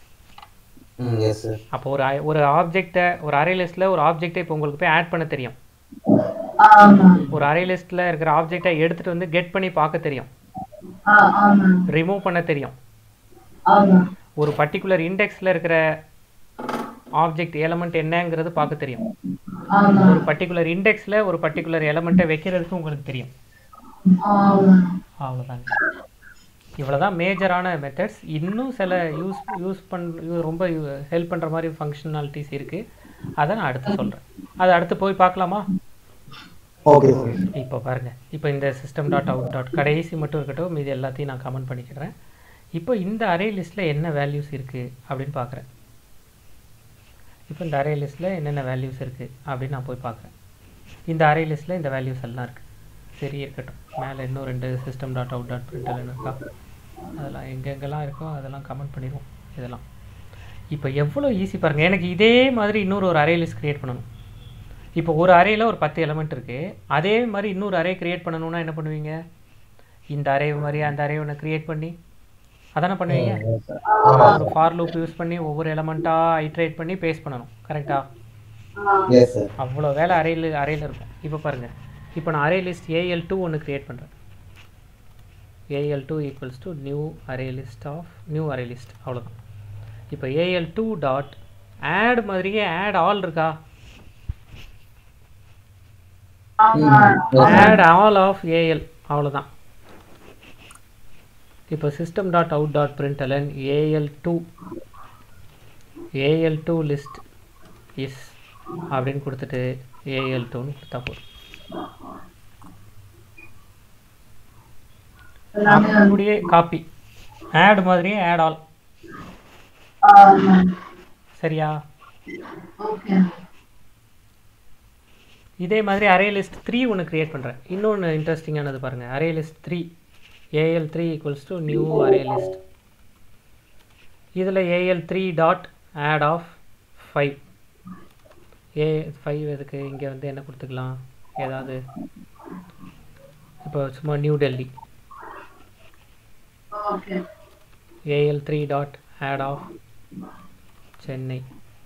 அப்போ ஒரு ஒரு ஆப்ஜெக்டை ஒரு அரே லிஸ்ட்டில் ஒரு ஆப்ஜெக்டை இப்போ உங்களுக்கு போய் ஆட் பண்ண தெரியும். ஒரு அரே லிஸ்ட்டில் இருக்கிற ஆப்ஜெக்டை எடுத்துகிட்டு வந்து கெட் பண்ணி பார்க்க தெரியும், ரிமூவ் பண்ண தெரியும். ஒரு பர்டிகுலர் இண்டெக்ஸில் இருக்கிற ஆப்ஜெக்ட் எலமெண்ட் என்னங்கிறது பார்க்க தெரியும். ஒரு பர்டிகுலர் இண்டெக்ஸில் ஒரு பர்டிகுலர் எலமெண்ட்டை வைக்கிறதுக்கு உங்களுக்கு தெரியும். அவ்வளோதாங்க. இவ்வளோதான் மேஜரான மெத்தட்ஸ். இன்னும் சில யூஸ் யூஸ் பண் ரொம்ப ஹெல்ப் பண்ணுற மாதிரி ஃபங்க்ஷனாலிட்டிஸ் இருக்குது. அதை நான் அடுத்து சொல்கிறேன். அதை அடுத்து போய் பார்க்கலாமா? ஓகே. இப்போ பாருங்கள், இப்போ இந்த சிஸ்டம் டாட் அவுட் டாட் கடைசி மட்டும் இருக்கட்டும், மீது எல்லாத்தையும் நான் கமெண்ட் பண்ணிக்கிறேன். இப்போ இந்த அரே லிஸ்ட்டில் என்ன வேல்யூஸ் இருக்குது அப்படின்னு பார்க்குறேன். இப்போ இந்த அரே லிஸ்ட்டில் என்னென்ன வேல்யூஸ் இருக்குது அப்படின்னு நான் போய் பார்க்குறேன். இந்த அரே லிஸ்ட்டில் இந்த வேல்யூஸ் எல்லாம் இருக்குது. சரி இருக்கட்டும். மேலே இன்னும் ரெண்டு system dot out dot println இருக்கா, அதெல்லாம் எங்கெங்கெல்லாம் இருக்கோ அதெல்லாம் கமெண்ட் பண்ணிடுவோம். இதெல்லாம் இப்போ எவ்வளோ ஈஸி பாருங்கள். எனக்கு இதே மாதிரி இன்னொரு ஒரு அரே லிஸ்ட் க்ரியேட் பண்ணணும். இப்போ ஒரு அரேயில் ஒரு பத்து எலமெண்ட் இருக்குது. அதே மாதிரி இன்னொரு அரே க்ரியேட் பண்ணணுன்னா என்ன பண்ணுவீங்க? இந்த அரே மாதிரி அந்த அரே ஒன்று க்ரியேட் பண்ணி அதானே பண்ணுவீங்க. ஒரு ஃபார் லூப் யூஸ் பண்ணி ஒவ்வொரு எலமெண்ட்டாக ஐட்ரேட் பண்ணி பேஸ்ட் பண்ணணும். கரெக்டாக? அவ்வளோ வேலை அரேயில் அரேயில் இருக்கும். இப்போ பாருங்கள், இப்போ நான் அரே லிஸ்ட் ஏஎல் டூ ஒன்று க்ரியேட் பண்ணுறேன். AL two equals to new array list of new array list, அவ்வளோதான். இப்போ ஏஎல் டூ டாட் ஆட் மாதிரியே ஆட் ஆல் இருக்கா? ஆட் ஆல் ஆஃப் ஏஎல், அவ்வளோதான். இப்போ system dot out dot println AL two AL two list is அப்படின்னு கொடுத்துட்டு AL டூன்னு கொடுத்தா போதும். அப்படியே காப்பி ஆட் மாதிரியே ஆட் ஆல். சரியா? இதே மாதிரி அரே லிஸ்ட் த்ரீ ஒன்று க்ரியேட் பண்ணுறேன். இன்னொன்று இன்ட்ரெஸ்டிங்கானது பாருங்கள். Array list three AL three equals to new array list. இதில் AL three dot add of five. ஏ ஃபைவ் எதுக்கு? இங்கே வந்து என்ன கொடுத்துக்கலாம்? ஏதாவது இப்போ சும்மா New Delhi. AL three dot add of Chennai.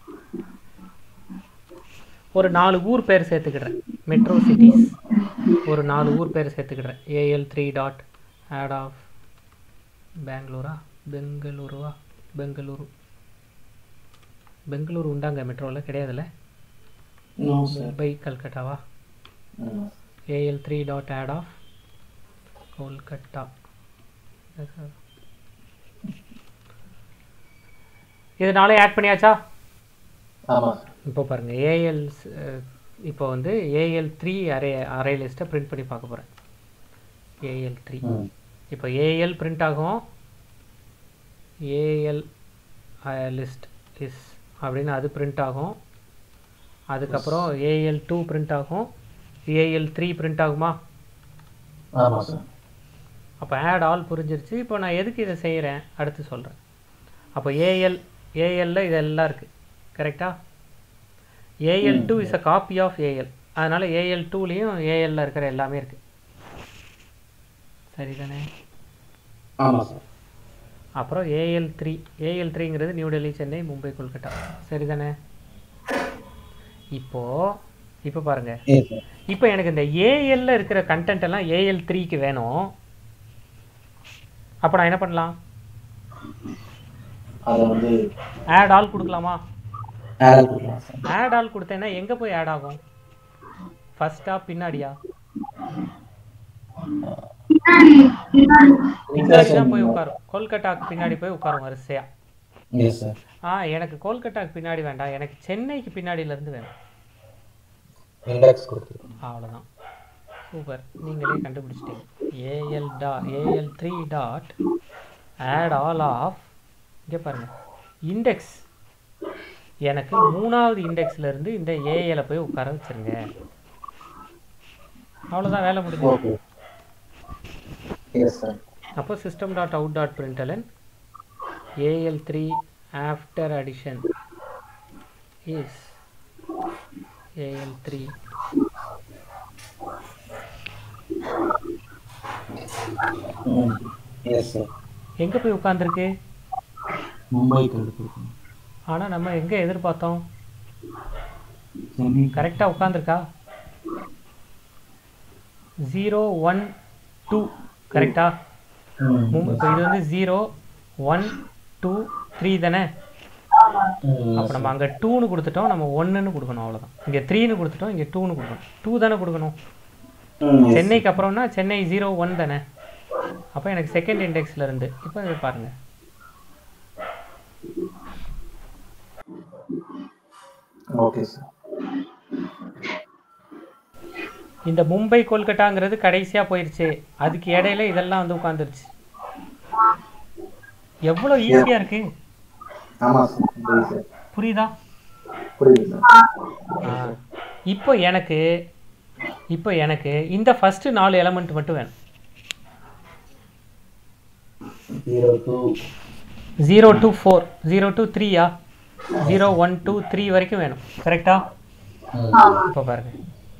ஒரு நாலு ஊர் பேர் சேர்த்துக்கிடுறேன், மெட்ரோ சிட்டிஸ். ஒரு நாலு ஊர் பேர் சேர்த்துக்கிடுறேன். AL three dot add of பெங்களூரா? பெங்களூருவா பெங்களூரு பெங்களூரு உண்டாங்க மெட்ரோவில் கிடையாதுல்ல நோ சார். மும்பை கல்கட்டாவா AL three dot add of Kolkata இது நாளே ஆட் பண்ணியாச்சா? ஆமாம் சார். இப்போ பாருங்கள் ஏஎல் இப்போ வந்து ஏஎல் த்ரீ அரே அரே லிஸ்ட்டை பிரிண்ட் பண்ணி பார்க்க போகிறேன். ஏஎல் த்ரீ இப்போ ஏஎல் பிரிண்ட் ஆகும். ஏஎல் லிஸ்ட் இஸ் அப்படின்னு அது பிரிண்ட் ஆகும். அதுக்கப்புறம் ஏஎல் டூ பிரிண்ட் ஆகும். ஏஎல் த்ரீ பிரிண்ட் ஆகுமா? ஆமாம் சார். அப்போ ஆட் ஆல் புரிஞ்சிருச்சு. இப்போ நான் எதுக்கு இதை செய்கிறேன் அடுத்து சொல்கிறேன். அப்போ ஏஎல் ஏஎல்ல இதெல்லாம் இருக்குது கரெக்டாக. AL two is a copy of AL. அதனால் ஏஎல் டூலேயும் ஏஎல்ல இருக்கிற எல்லாமே இருக்குது. சரிதானே? ஆமாம் சார். அப்புறம் ஏஎல் த்ரீ ஏஎல் த்ரீங்கிறது நியூ டெல்லி, சென்னை, மும்பை, கொல்கட்டா. சரிதானே? இப்போது இப்போ பாருங்கள், இப்போ எனக்கு இந்த ஏஎல்ல இருக்கிற கண்டென்ட் எல்லாம் ஏஎல் த்ரீக்கு வேணும். அப்போ நான் என்ன பண்ணலாம்? அதை வந்து ஆட் ஆல் கொடுக்கலாமா? ஆட் கொடுக்கலாம் சார். ஆட் ஆல் கொடுத்தேன்னா எங்கே போய் ஆட் ஆகும்? ஃபர்ஸ்டா பின்னாடியா? பின்னாடி தான் போய் உட்காரும். கொல்கட்டாக்கு பின்னாடி போய் உட்காரும் வரிசையா. Yes sir. ஆ எனக்கு கொல்கட்டாக்கு பின்னாடி வேண்டாம், எனக்கு சென்னைக்கு பின்னாடியிலேருந்து வேணும். இண்டெக்ஸ் கொடுத்துருக்கோம். அவ்வளோதான். சூப்பர், நீங்களே கண்டுபிடிச்சிட்டீங்க. ஏஎல் டா AL three dot add all of இங்கே பாருங்கள் இண்டெக்ஸ். எனக்கு மூணாவது இண்டெக்ஸ்லேருந்து இந்த ஏஎலை போய் உட்கார வச்சுருங்க. அவ்வளோதான், வேலை முடிஞ்சு. Yes sir. அப்போ system dot out dot println AL three after addition is AL three yes sir. எங்கே போய் உட்காந்துருக்கு? மும்பைக்கு எடுத்துருக்கோம். ஆனால் நம்ம எங்கே எதிர்பார்த்தோம்? கரெக்டாக உட்காந்துருக்கா? ஜீரோ ஒன் டூ கரெக்டா? மும்பை இப்போ இது வந்து ஜீரோ ஒன் டூ த்ரீ தானே? அப்போ நம்ம அங்கே டூன்னு கொடுத்துட்டோம், நம்ம ஒன்றுன்னு கொடுக்கணும். அவ்வளோதான். இங்கே த்ரீன்னு கொடுத்துட்டோம், இங்கே டூன்னு கொடுக்கணும். டூ தானே கொடுக்கணும். சென்னைக்கு அப்புறம்னா சென்னை ஜீரோ ஒன் தானே? அப்போ எனக்கு செகண்ட் இண்டெக்ஸில் இருந்து இப்போ இது பாருங்கள். Okay sir. இந்த மும்பை கொல்கட்டாங்கிறது கடைசியாக போயிடுச்சு, அதுக்கு இடையில இதெல்லாம் வந்து உட்காந்துருச்சு. எவ்வளோ ஈஸியாக இருக்கு. ஆமாம் சார். புரியுதா? புரியுது சார். இப்போ எனக்கு இப்போ எனக்கு இந்த ஃபஸ்ட்டு நாலு எலமெண்ட் மட்டும் வேணும். Zero two zero two four zero two த்ரீயா ஜீரோ ஒன் டூ த்ரீ வரைக்கும் வேணும் கரெக்டா? இப்போ பாருங்க,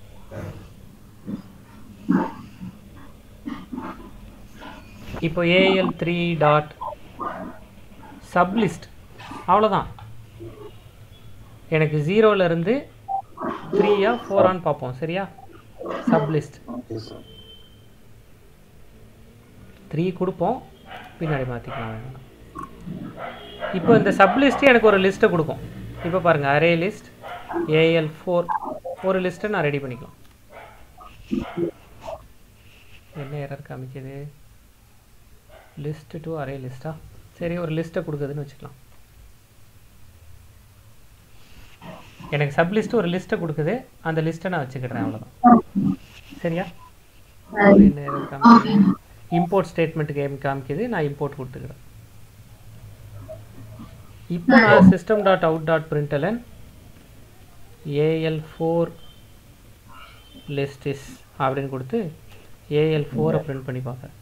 இப்போ ஏஎல் த்ரீ டாட் சப்லிஸ்ட் அவ்வளோதான். எனக்கு ஜீரோலேருந்து த்ரீயா ஃபோரான்னு பார்ப்போம். சரியா? சப்லிஸ்ட் த்ரீ கொடுப்போம், பின்னாடி மாற்றிக்கலாம் வேணும். இப்போ இந்த சப்லிஸ்ட்டு எனக்கு ஒரு லிஸ்ட்டை கொடுக்கும். இப்போ பாருங்கள், அரே லிஸ்ட் ஏஎல் ஃபோர் ஒரு லிஸ்ட்டை நான் ரெடி பண்ணிக்கலாம். என்ன எரர் காமிக்குது? லிஸ்ட் டு அரே லிஸ்ட்டா? சரி, ஒரு லிஸ்ட்டை கொடுக்குதுன்னு வச்சுக்கலாம். எனக்கு சப்லிஸ்ட்டு ஒரு லிஸ்ட்டை கொடுக்குது, அந்த லிஸ்ட்டை நான் வச்சுக்கிட்டேன். அவ்வளோதான். சரியா? என்ன எரர் காமிக்குது? இம்போர்ட் ஸ்டேட்மெண்ட்டுக்கு கேம் காமிக்குது, நான் இம்போர்ட் கொடுத்துக்கிறேன். இப்போ நான் system dot out dot println AL four list is அப்படின்னு கொடுத்து ஏஎல் ஃபோரை பிரிண்ட் பண்ணி பார்க்குறேன்.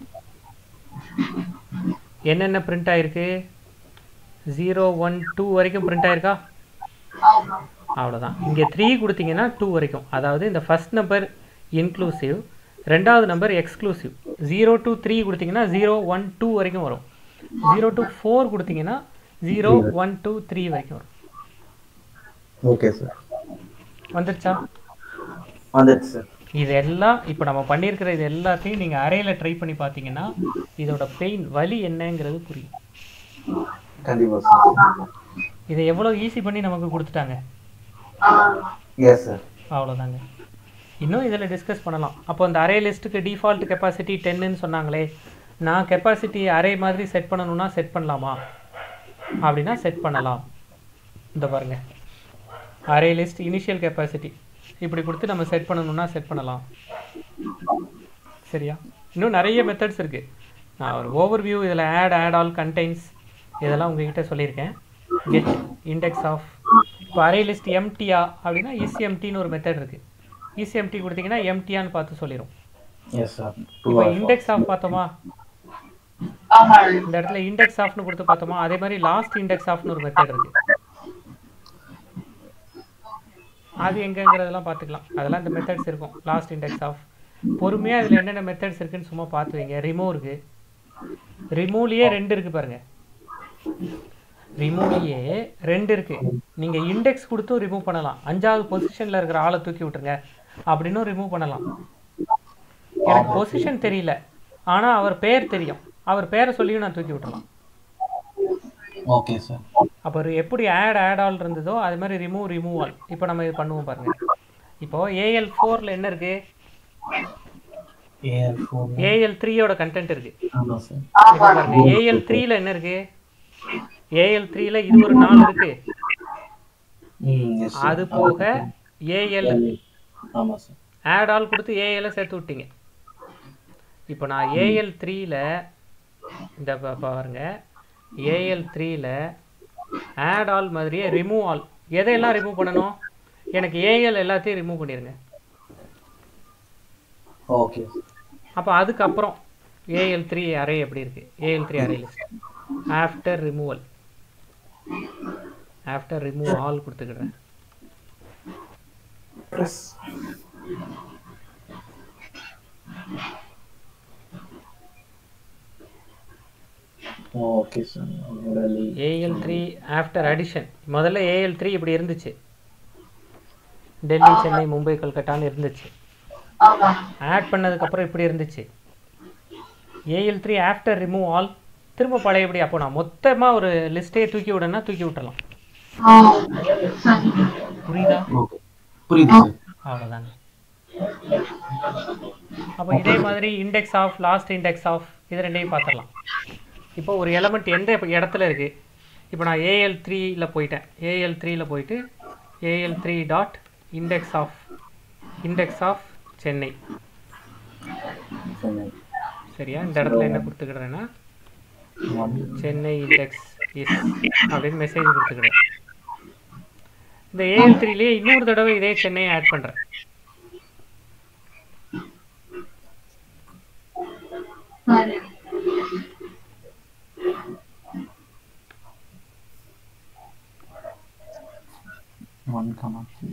என்னென்ன பிரிண்ட் ஆகிருக்கு? ஜீரோ ஒன் டூ வரைக்கும் பிரிண்ட் ஆகிருக்கா? அவ்வளோதான். இங்கே த்ரீ கொடுத்தீங்கன்னா டூ வரைக்கும், அதாவது இந்த ஃபஸ்ட் நம்பர் இன்க்ளூசிவ், ரெண்டாவது number exclusive. Zero two three கொடுத்தீங்கன்னா ஜீரோ ஒன் டூ வரைக்கும் வரும். ஜீரோ டூ ஃபோர் கொடுத்தீங்கன்னா ஜீரோ ஒன் டூ த்ரீ வரைக்கும் வரும். Okay sir. வந்துருச்சா? வந்துருச்சு சார். இதெல்லாம் இப்போ நம்ம பண்ணியிருக்கிற இது எல்லாத்தையும் நீங்கள் அறையில் ட்ரை பண்ணி பார்த்தீங்கன்னா இதோட பெயின் வலி என்னங்கிறது புரியும். கண்டிப்பாக சார். இதை எவ்வளோ ஈஸி பண்ணி நமக்கு கொடுத்துட்டாங்க. Yes sir. அவ்வளோதாங்க. இன்னும் இதில் டிஸ்கஸ் பண்ணலாம். அப்போ அந்த அரே லிஸ்ட்டுக்கு டிஃபால்ட் கெப்பாசிட்டி டென்னுன்னு சொன்னாங்களே, நான் கெப்பாசிட்டி அரே மாதிரி செட் பண்ணணும்னா செட் பண்ணலாமா அப்படின்னா செட் பண்ணலாம். இந்த பாருங்க, அரே லிஸ்ட் இனிஷியல் கெப்பாசிட்டி இப்படி கொடுத்து நம்ம செட் பண்ணணும்னா செட் பண்ணலாம். சரியா? இன்னும் நிறைய மெத்தட்ஸ் இருக்குது. நான் ஒரு ஓவர் வியூ இதில் ஆட் ஆட் ஆல் கண்டெய்ன்ஸ் இதெல்லாம் உங்ககிட்ட சொல்லியிருக்கேன். கெட் இண்டெக்ஸ் ஆஃப் இப்போ அரே லிஸ்ட் எம்டியா அப்படின்னா இசிஎம்டின்னு ஒரு மெத்தட் இருக்குது. இசிஎம்டி கொடுத்தீங்கன்னா எம்டியான்னு பார்த்து சொல்லிடும். Yes sir. இப்போ இண்டெக்ஸ் ஆஃப் பார்த்தோமா, இந்த இடத்துல இண்டெக்ஸ் ஆஃப்னு கொடுத்து பார்த்தோமா, அதே மாதிரி லாஸ்ட் இண்டெக்ஸ் ஆஃப்னு ஒரு மெத்தட் இருக்குது. அது எங்கங்கிறதெல்லாம் பார்த்துக்கலாம். அதெல்லாம் இந்த மெத்தட்ஸ் இருக்கும். லாஸ்ட் இண்டெக்ஸ் ஆஃப் பொறுமையாக இதில் என்னென்ன மெத்தட்ஸ் இருக்குன்னு சும்மா பார்த்து வைங்க. ரிமூவ் இருக்குது. ரிமூவ்லேயே ரெண்டு இருக்குது பாருங்கள். ரிமூவ்லேயே ரெண்டு இருக்குது. நீங்கள் இண்டெக்ஸ் கொடுத்தும் ரிமூவ் பண்ணலாம். அஞ்சாவது பொசிஷனில் இருக்கிற ஆளை தூக்கி விட்டுருங்க அப்படின்னும் ரிமூவ் பண்ணலாம். எனக்கு பொசிஷன் தெரியல, ஆனால் அவர் பேர் தெரியும், அவர் பேரை சொல்லியும் நான் தூக்கி விட்டுறலாம். Okay sir. அப்போ எப்படி ஆட் ஆட் ஆல் இருந்ததோ அது மாதிரி ரிமூவ் ரிமூவ் ஆல் இப்போ நம்ம இது பண்ணுவோம் பாருங்க. இப்போ ஏஎல் ஃபோரில் என்ன இருக்கு? ஏஎல் த்ரீயோட கண்டென்ட் இருக்கு. பாருங்க, ஏஎல் த்ரீல என்ன இருக்கு? ஏஎல் த்ரீல இது ஒரு நாலு இருக்கு. அது போக ஏஎல் ஆட் ஆல் கொடுத்து ஏஎல் சேர்த்து விட்டீங்க. இப்போ நான் ஏஎல் த்ரீல இந்த பாருங்க, ஏஎல் த்ரீல ஆட் ஆல் மாதிரியே ரிமூவ் ஆல் எதையெல்லாம் ரிமூவ் பண்ணணும்? எனக்கு ஏஎல் எல்லாத்தையும் ரிமூவ் பண்ணிடுங்க. ஓகே. அப்போ அதுக்கப்புறம் ஏஎல் த்ரீ அரே எப்படி இருக்கு? AL three array list after removal after remove all கொடுத்துக்கிறேன். Okay sir. AL three after addition. முதல்ல ஏஎல் த்ரீ இப்படி இருந்துச்சு, டெல்லி சென்னை மும்பை கல்கட்டான்னு இருந்துச்சு. ஆட் பண்ணதுக்கப்புறம் இப்படி இருந்துச்சு. AL three after remove all திரும்ப பழையபடி. அப்போ நான் மொத்தமாக ஒரு லிஸ்ட்டே தூக்கி விடனா தூக்கி விட்டுறலாம். புரியுதா? புரியுது. அவ்வளோதாங்க. அப்போ இதே மாதிரி index of last index of இது ரெண்டையும் பார்த்துடலாம். இப்போ ஒரு எலமெண்ட் எந்த இடத்துல இருக்குது? இப்போ நான் ஏஎல் த்ரீயில் போயிட்டேன். ஏஎல் த்ரீயில் போயிட்டு AL three dot index of index of Chennai. சரியா? இந்த இடத்துல என்ன கொடுத்துக்கிறேன்னா சென்னை இண்டெக்ஸ் இஸ் அப்படின்னு மெசேஜ் கொடுத்துக்கிறேன். இந்த ஏஎல் த்ரீலேயே இன்னொரு தடவை இதே சென்னையை ஆட் பண்ணுறேன். one comma three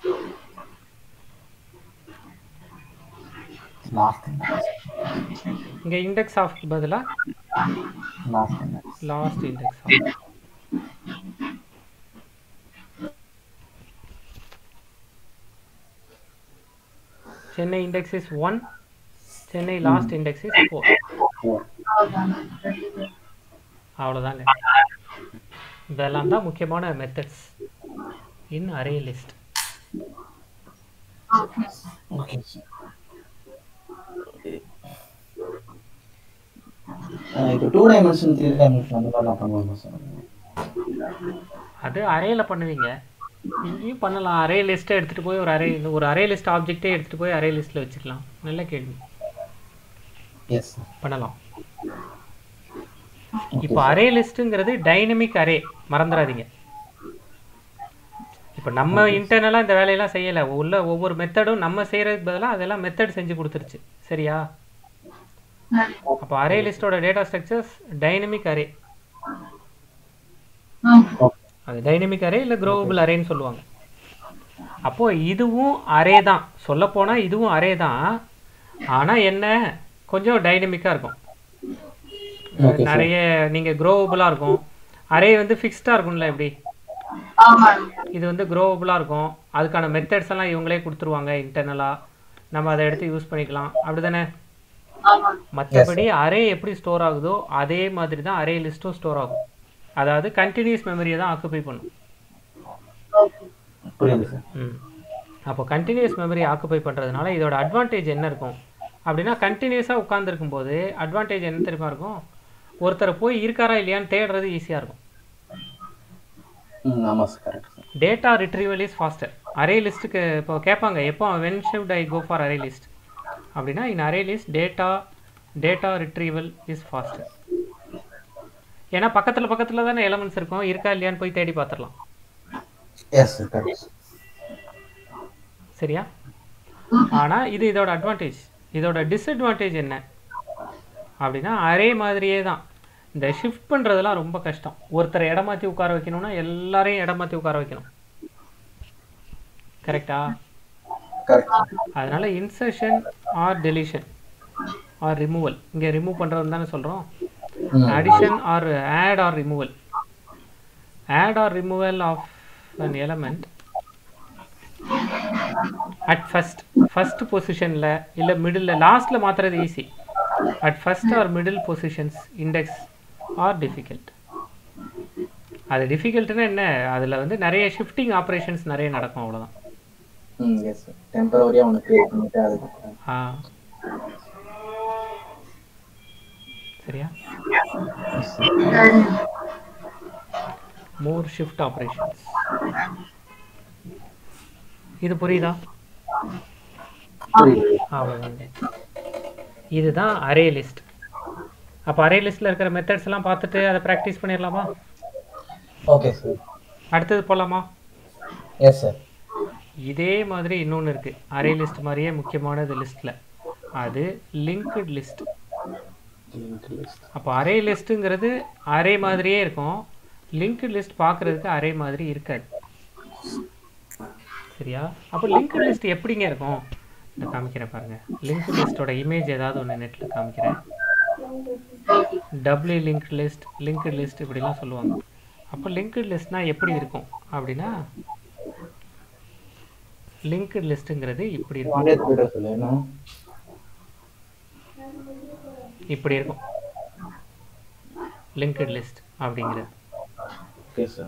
last index. இங்க இண்டெக்ஸ் ஆஃப் பதிலா last index last index of. Chennai index is one, Chennai last index is four. அவ்வளோதாங்க. இதெல்லாம் தான் முக்கியமான methods in array list. Okay sir. இப்போ டூ டைமென்ஷன் த்ரீ டைமென்ஷன் அந்த மாதிரி நான் பண்ணுவேன் சார். அது அரேல பண்ணுவீங்க, இங்கேயும் பண்ணலாம். அரே லிஸ்ட்டை எடுத்துகிட்டு போய் ஒரு அரே ஒரு அரே லிஸ்ட் ஆப்ஜெக்டே எடுத்துகிட்டு போய் அரே லிஸ்ட்டில் வச்சுக்கலாம். நல்ல கேள்வி. எஸ் பண்ணலாம். இப்போ அரே லிஸ்ட்டுங்கிறது டைனமிக் அரே, மறந்துடாதீங்க. இப்போ நம்ம இன்டர்னலாக இந்த வேலையெல்லாம் செய்யலை. உள்ள ஒவ்வொரு மெத்தடும் நம்ம செய்கிறதுக்கு பதிலாக அதெல்லாம் மெத்தட் செஞ்சு கொடுத்துருச்சு. சரியா? அப்போ அரே லிஸ்டோட டேட்டா ஸ்ட்ரக்சர்ஸ் டைனமிக் அரே. அது டைனமிக் அரே இல்லை க்ரோவபிள் அரேன்னு சொல்லுவாங்க. அப்போது இதுவும் அரே தான், சொல்லப்போனால் இதுவும் அரே தான். ஆனால் என்ன, கொஞ்சம் டைனமிக்காக இருக்கும். நிறைய நீங்கள் க்ரோவபிளாக இருக்கும். அரே வந்து ஃபிக்ஸ்டாக இருக்கும்ல, எப்படி இது வந்து க்ரோவபிளாக இருக்கும். அதுக்கான மெத்தட்ஸ் எல்லாம் இவங்களே கொடுத்துருவாங்க இன்டர்னலாக, நம்ம அதை எடுத்து யூஸ் பண்ணிக்கலாம். அப்படி தானே? மற்றபடி அரே எப்படி ஸ்டோர் ஆகுதோ அதே மாதிரி தான் அரே லிஸ்ட்டும் ஸ்டோர் ஆகும். அதாவது கண்டினியூஸ் மெமரியை தான் ஆக்குபை பண்ணும். புரியுது சார். ம் அப்போ கண்டினியூஸ் மெமரி ஆக்குபை பண்ணுறதுனால இதோட அட்வான்டேஜ் என்ன இருக்கும் அப்படின்னா, கண்டினியூஸாக உட்காந்துருக்கும் போது அட்வான்டேஜ் என்ன தெரியுமா இருக்கும், ஒருத்தரை போய் இருக்காரா இல்லையான்னு தேடுறது ஈஸியாக இருக்கும். ம் ஆமாம் sir, correct sir. Data retrieval is faster. Array லிஸ்ட்டுக்கு இப்போ கேட்பாங்க, எப்போ when should I go for array list அப்படின்னா, in array list data data retrieval is faster. ஏன்னா பக்கத்தில் பக்கத்தில் தானே எலமெண்ட்ஸ் இருக்கும், இருக்கா இல்லையான்னு போய் தேடி பார்த்துடலாம். Yes sir, correct. சரியா? ஆனால் இது இதோட அட்வான்டேஜ். இதோட டிஸ்அட்வான்டேஜ் என்ன அப்படின்னா, அரே மாதிரியே தான் இந்த ஷிஃப்ட் பண்ணுறதுலாம் ரொம்ப கஷ்டம். ஒருத்தரை இடம் மாற்றி உட்கார வைக்கணும்னா எல்லாரையும் இடம் மாற்றி உட்கார வைக்கணும். கரெக்டா? அதனால insertion or deletion or removal, இங்கே ரிமூவ் பண்ணுறது தானே சொல்கிறோம். Addition or add or removal, add or removal of an element at first first positionல இல்ல மிடில்ல லாஸ்ட்ல மாத்துறது easy. at first or middle positions index are difficult. அது டிஃபிகல்ட்னா என்ன, அதுல வந்து நிறைய ஷிஃப்டிங் ஆபரேஷன்ஸ் நிறைய நடக்கும், அவ்வளவுதான். ம் எஸ் சார், டெம்பரரியா ஒன்னு கிரியேட் பண்ணிட்டு அதுக்கு ஆ சரியா? more shift operations. இது புரியுதா? அவ்வளோதாங்க. இதுதான் அரே லிஸ்ட். அப்போ அரே லிஸ்ட்டில் இருக்கிற மெத்தட்ஸ் எல்லாம் பார்த்துட்டு அதை ப்ராக்டிஸ் பண்ணிடலாமா? Okay sir. அடுத்தது போகலாமா? Yes sir. இதே மாதிரி இன்னொன்று இருக்குது அரே லிஸ்ட் மாதிரியே முக்கியமானது லிஸ்ட்டில், அது லிங்க்டு லிஸ்ட். அப்போ அரே லிஸ்ட்டுங்கிறது அரே மாதிரியே இருக்கும், லிங்க்டு லிஸ்ட் பார்க்குறதுக்கு அரே மாதிரி இருக்காது. சரியா? அப்போ லிங்க்டு லிஸ்ட் எப்படிங்க இருக்கும், இதை காமிக்கிறேன் பாருங்க. லிங்க்டு லிஸ்ட்டோட இமேஜ் ஏதாவது ஒன்று நெட்டில் காமிக்கிறேன். W linked list, linked list இப்படிலாம் சொல்லுவாங்க. அப்போ லிங்க்டு லிஸ்ட்னா எப்படி இருக்கும் அப்படின்னா, லிங்க்டு லிஸ்ட்டுங்கிறது இப்படி இருக்கும், இப்படி இருக்கும் லிங்க்டு லிஸ்ட் அப்படிங்கிறது. Okay sir.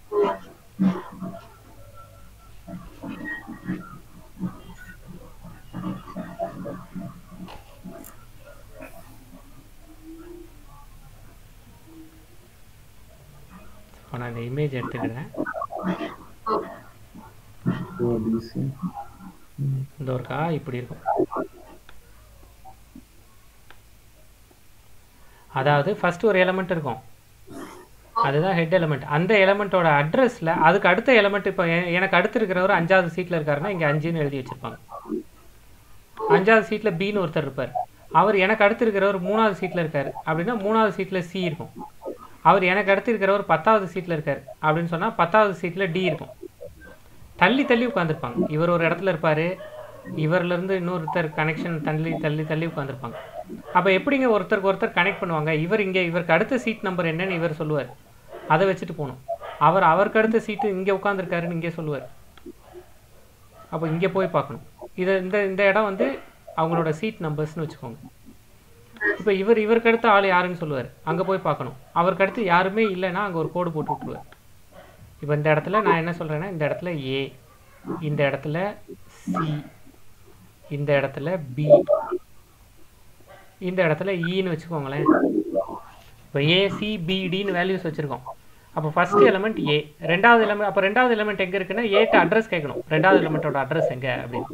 இப்போ நான் இந்த இமேஜ் எடுத்துக்கிறேன். இந்த ஒருக்கா இப்படி இருக்கும். அதாவது ஃபர்ஸ்ட் ஒரு எலமெண்ட் இருக்கும், அதுதான் ஹெட் எலமெண்ட். அந்த எலமெண்ட்டோட அட்ரஸில் அதுக்கு அடுத்த எலமெண்ட், இப்போ எனக்கு அடுத்து இருக்கிறவர் அஞ்சாவது சீட்டில் இருக்காருன்னா இங்கே அஞ்சுன்னு எழுதி வச்சுருப்பாங்க. அஞ்சாவது சீட்டில் பின்னு ஒருத்தர் இருப்பார், அவர் எனக்கு அடுத்து இருக்கிறவர் மூணாவது சீட்டில் இருக்கார் அப்படின்னா மூணாவது சீட்டில் சி இருக்கும். அவர் எனக்கு அடுத்து இருக்கிறவர் பத்தாவது சீட்டில் இருக்கார் அப்படின்னு சொன்னால் பத்தாவது சீட்டில் டி இருக்கும். தள்ளி தள்ளி உட்காந்துருப்பாங்க. இவர் ஒரு இடத்துல இருப்பார், இவர்லேருந்து இன்னொருத்தர் கனெக்ஷன் தள்ளி தள்ளி தள்ளி உட்காந்துருப்பாங்க. அப்போ எப்படிங்க ஒருத்தருக்கு ஒருத்தர் கனெக்ட் பண்ணுவாங்க? இவர் இங்கே இவருக்கு அடுத்த சீட் நம்பர் என்னன்னு இவர் சொல்லுவார், அதை வச்சுட்டு போகணும். அவர் அவருக்கு அடுத்த சீட்டு இங்கே உட்காந்துருக்காருன்னு இங்கே சொல்லுவார். அப்போ இங்கே போய் பார்க்கணும். இதை இந்த இந்த இடம் வந்து அவங்களோட சீட் நம்பர்ஸ்னு வச்சுக்கோங்க. இப்போ இவர் இவருக்கு அடுத்த ஆள் யாருன்னு சொல்லுவார், அங்கே போய் பார்க்கணும். அவருக்கு அடுத்து யாருமே இல்லைன்னா அங்கே ஒரு கோடு போட்டு விட்டுருவார். இப்போ இந்த இடத்துல நான் என்ன சொல்கிறேன்னா, இந்த இடத்துல ஏ, இந்த இடத்துல சி, இந்த இடத்துல பி, இந்த இடத்துல ஈன்னு வச்சுக்கோங்களேன். இப்போ ஏ சி பி டின்னு வேல்யூஸ் வச்சுருக்கோம். அப்போ ஃபர்ஸ்ட் எலிமெண்ட் ஏ, ரெண்டாவது எலிமெண்ட், அப்போ ரெண்டாவது எலிமெண்ட் எங்கே இருக்குன்னா ஏட்ட அட்ரஸ் கேட்கணும், ரெண்டாவது எலிமெண்ட்டோட அட்ரஸ் எங்கே அப்படின்னு.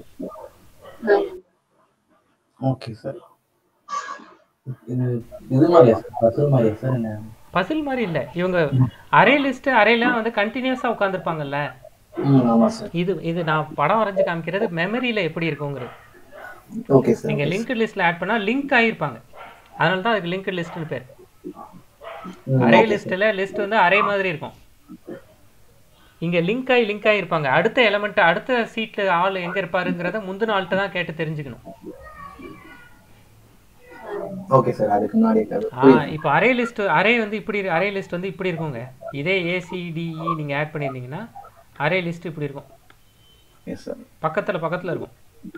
Okay sir. இது இது மாதிரியா சார், பசில் மாதிரியா சார்? என்ன பசில் மாதிரி இல்லை, இவங்க அரே லிஸ்ட் அரேல வந்து கண்டினியூஸாக உட்காந்துருப்பாங்கல்ல. இது இது நான் படம் வரைஞ்சு காமிக்கிறது மெமரியில் எப்படி இருக்குங்கிறது. Okay sir. நீங்கள் லிங்க்டு லிஸ்ட்டில் ஆட் பண்ணால் லிங்க் ஆகியிருப்பாங்க, அதனால தான் அதுக்கு லிங்க்டு லிஸ்ட்னு பேர். அரே லிஸ்ட்டில் லிஸ்ட் வந்து அரே மாதிரி இருக்கும், இங்கே லிங்க் ஆகி லிங்க் ஆகியிருப்பாங்க. அடுத்த எலமெண்ட் அடுத்த சீட்டில் ஆள் எங்கே இருப்பாருங்கிறத முந்தின ஆள்கிட்ட தான் கேட்டு தெரிஞ்சுக்கணும். Okay sir. அதுக்கு முன்னாடி ஆ இப்போ அரே லிஸ்ட் அரே வந்து இப்படி அரே லிஸ்ட் வந்து இப்படி இருக்குங்க. இதே ஏசிடிஇ நீங்கள் ஆட் பண்ணியிருந்தீங்கன்னா அரே லிஸ்ட் இப்படி இருக்கும். Yes sir. பக்கத்தில் பக்கத்தில் இருக்கும்,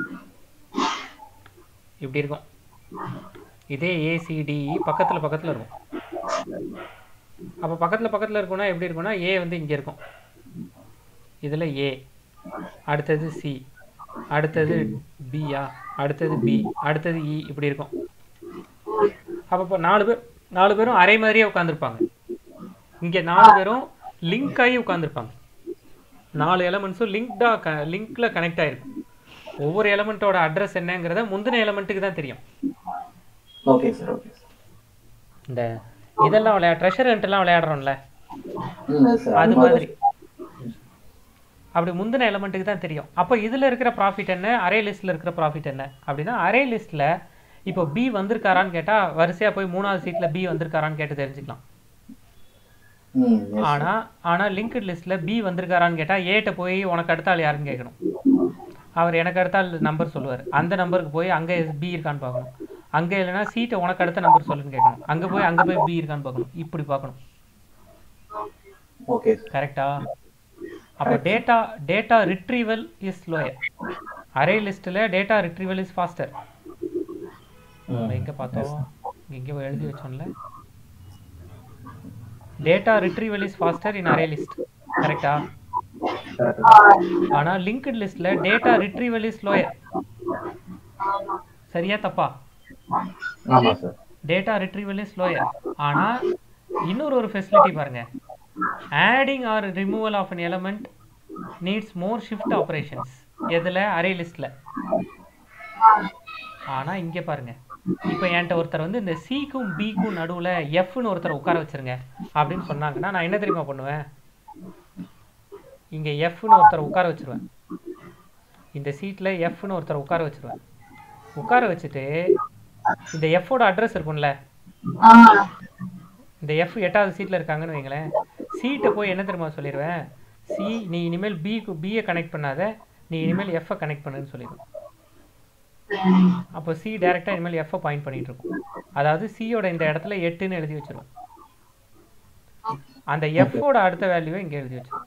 இப்படி இருக்கும். இதே ஏசிடிஇ பக்கத்தில் பக்கத்தில் இருக்கும். அப்போ பக்கத்தில் பக்கத்தில் இருக்குன்னா எப்படி இருக்குன்னா ஏ வந்து இங்கே இருக்கும், இதில் ஏ, அடுத்தது சி, அடுத்தது பியா, அடுத்தது பி, அடுத்தது இ, இப்படி இருக்கும். அப்போ இப்போ நாலு பேர் நாலு பேரும் அரை மாதிரியே உட்காந்துருப்பாங்க. இங்கே நாலு பேரும் லிங்க் ஆகி உட்காந்துருப்பாங்க. நாலு எலமெண்ட்ஸும் லிங்க்டாக க லிங்க்கில் கனெக்ட் ஆகிருக்கும். ஒவ்வொரு எலமெண்ட்டோட அட்ரஸ் என்னங்கிறத முந்தின எலமெண்ட்டுக்கு தான் தெரியும். Okay sir, okay sir. இந்த இதெல்லாம் விளையா ட்ரெஷர் ஹண்ட்லாம் விளையாடுறோம்ல, அது மாதிரி அப்படி முந்தின எலமெண்ட்டுக்கு தான் தெரியும். அப்போ இதில் இருக்கிற ப்ராஃபிட் என்ன, அரே லிஸ்ட்டில் இருக்கிற ப்ராஃபிட் என்ன அப்படின்னா, அரே லிஸ்ட்டில் இப்போ பி வந்திருக்காரான்னு கேட்டால் வரிசையாக போய் மூணாவது சீட்டில் பி வந்திருக்காரான்னு கேட்டு தெரிஞ்சுக்கலாம். ஆனால் ஆனால் லிங்க்டு லிஸ்ட்டில் பி வந்திருக்காரான்னு கேட்டால் ஏட்ட போய் உனக்கு அடுத்தாள் யாருன்னு கேட்கணும். அவர் எனக்கு அடுத்தாள் நம்பர் சொல்லுவார், அந்த நம்பருக்கு போய் அங்கே பி இருக்கான்னு பார்க்கணும். அங்கே இல்லைன்னா சீட்டை உனக்கு அடுத்த நம்பர் சொல்லுன்னு கேட்கணும். அங்கே போய் அங்கே போய் பி இருக்கான்னு பார்க்கணும். இப்படி பார்க்கணும். ஓகே, கரெக்டா? அப்போ data data retrieval is slower. Array லிஸ்ட்டில் டேட்டா ரிட்ரீவல் இஸ் ஃபாஸ்டர். எங்கே பார்த்தோம், எங்கே எழுதி வச்சோம்ல, data retrieval is faster in array list. கரெக்டா? ஆனால் லிங்க்டு லிஸ்ட்டில் டேட்டா ரிட்ரீவல் இஸ் ஸ்லோயர். சரியா தப்பா? ஆமாம் sir. Data retrieval is slower. ஆனால் இன்னொரு ஒரு ஃபெசிலிட்டி பாருங்க, adding or removal of an element needs more shift operations. எதில்? அரே லிஸ்ட்டில். ஆனால் இங்கே பாருங்க, இப்போ என்கிட்ட ஒருத்தர் வந்து இந்த சிக்கும் பிக்கும் நடுவில் எஃப்னு ஒருத்தர் உட்கார வச்சுருங்க அப்படின்னு சொன்னாங்கன்னா நான் என்ன தெரியுமா பண்ணுவேன், இங்கே எஃப்னு ஒருத்தர் உட்கார வச்சுருவேன். இந்த சீட்டில் எஃப்னு ஒருத்தர் உட்கார வச்சுருவேன். உட்கார வச்சுட்டு இந்த எஃபோட அட்ரஸ் இருக்கும்ல, இந்த எஃப் எட்டாவது சீட்டில் இருக்காங்கன்னு வைங்களேன், சீட்டை போய் என்ன தெரியுமா சொல்லிடுவேன், சி நீ இனிமேல் பிக்கு பியை கனெக்ட் பண்ணாத, நீ இனிமேல் எஃப்ஐ கனெக்ட் பண்ணுன்னு சொல்லிடுவேன். அப்போ சி டைரெக்டாக இனிமேல் எஃப்ஐ பாயிண்ட் பண்ணிட்டு இருக்கும். அதாவது சியோட இந்த இடத்துல எட்டுன்னு எழுதி வச்சிருவேன். அந்த எஃபோட அடுத்த வேல்யூவை இங்கே எழுதி வச்சிருவேன்.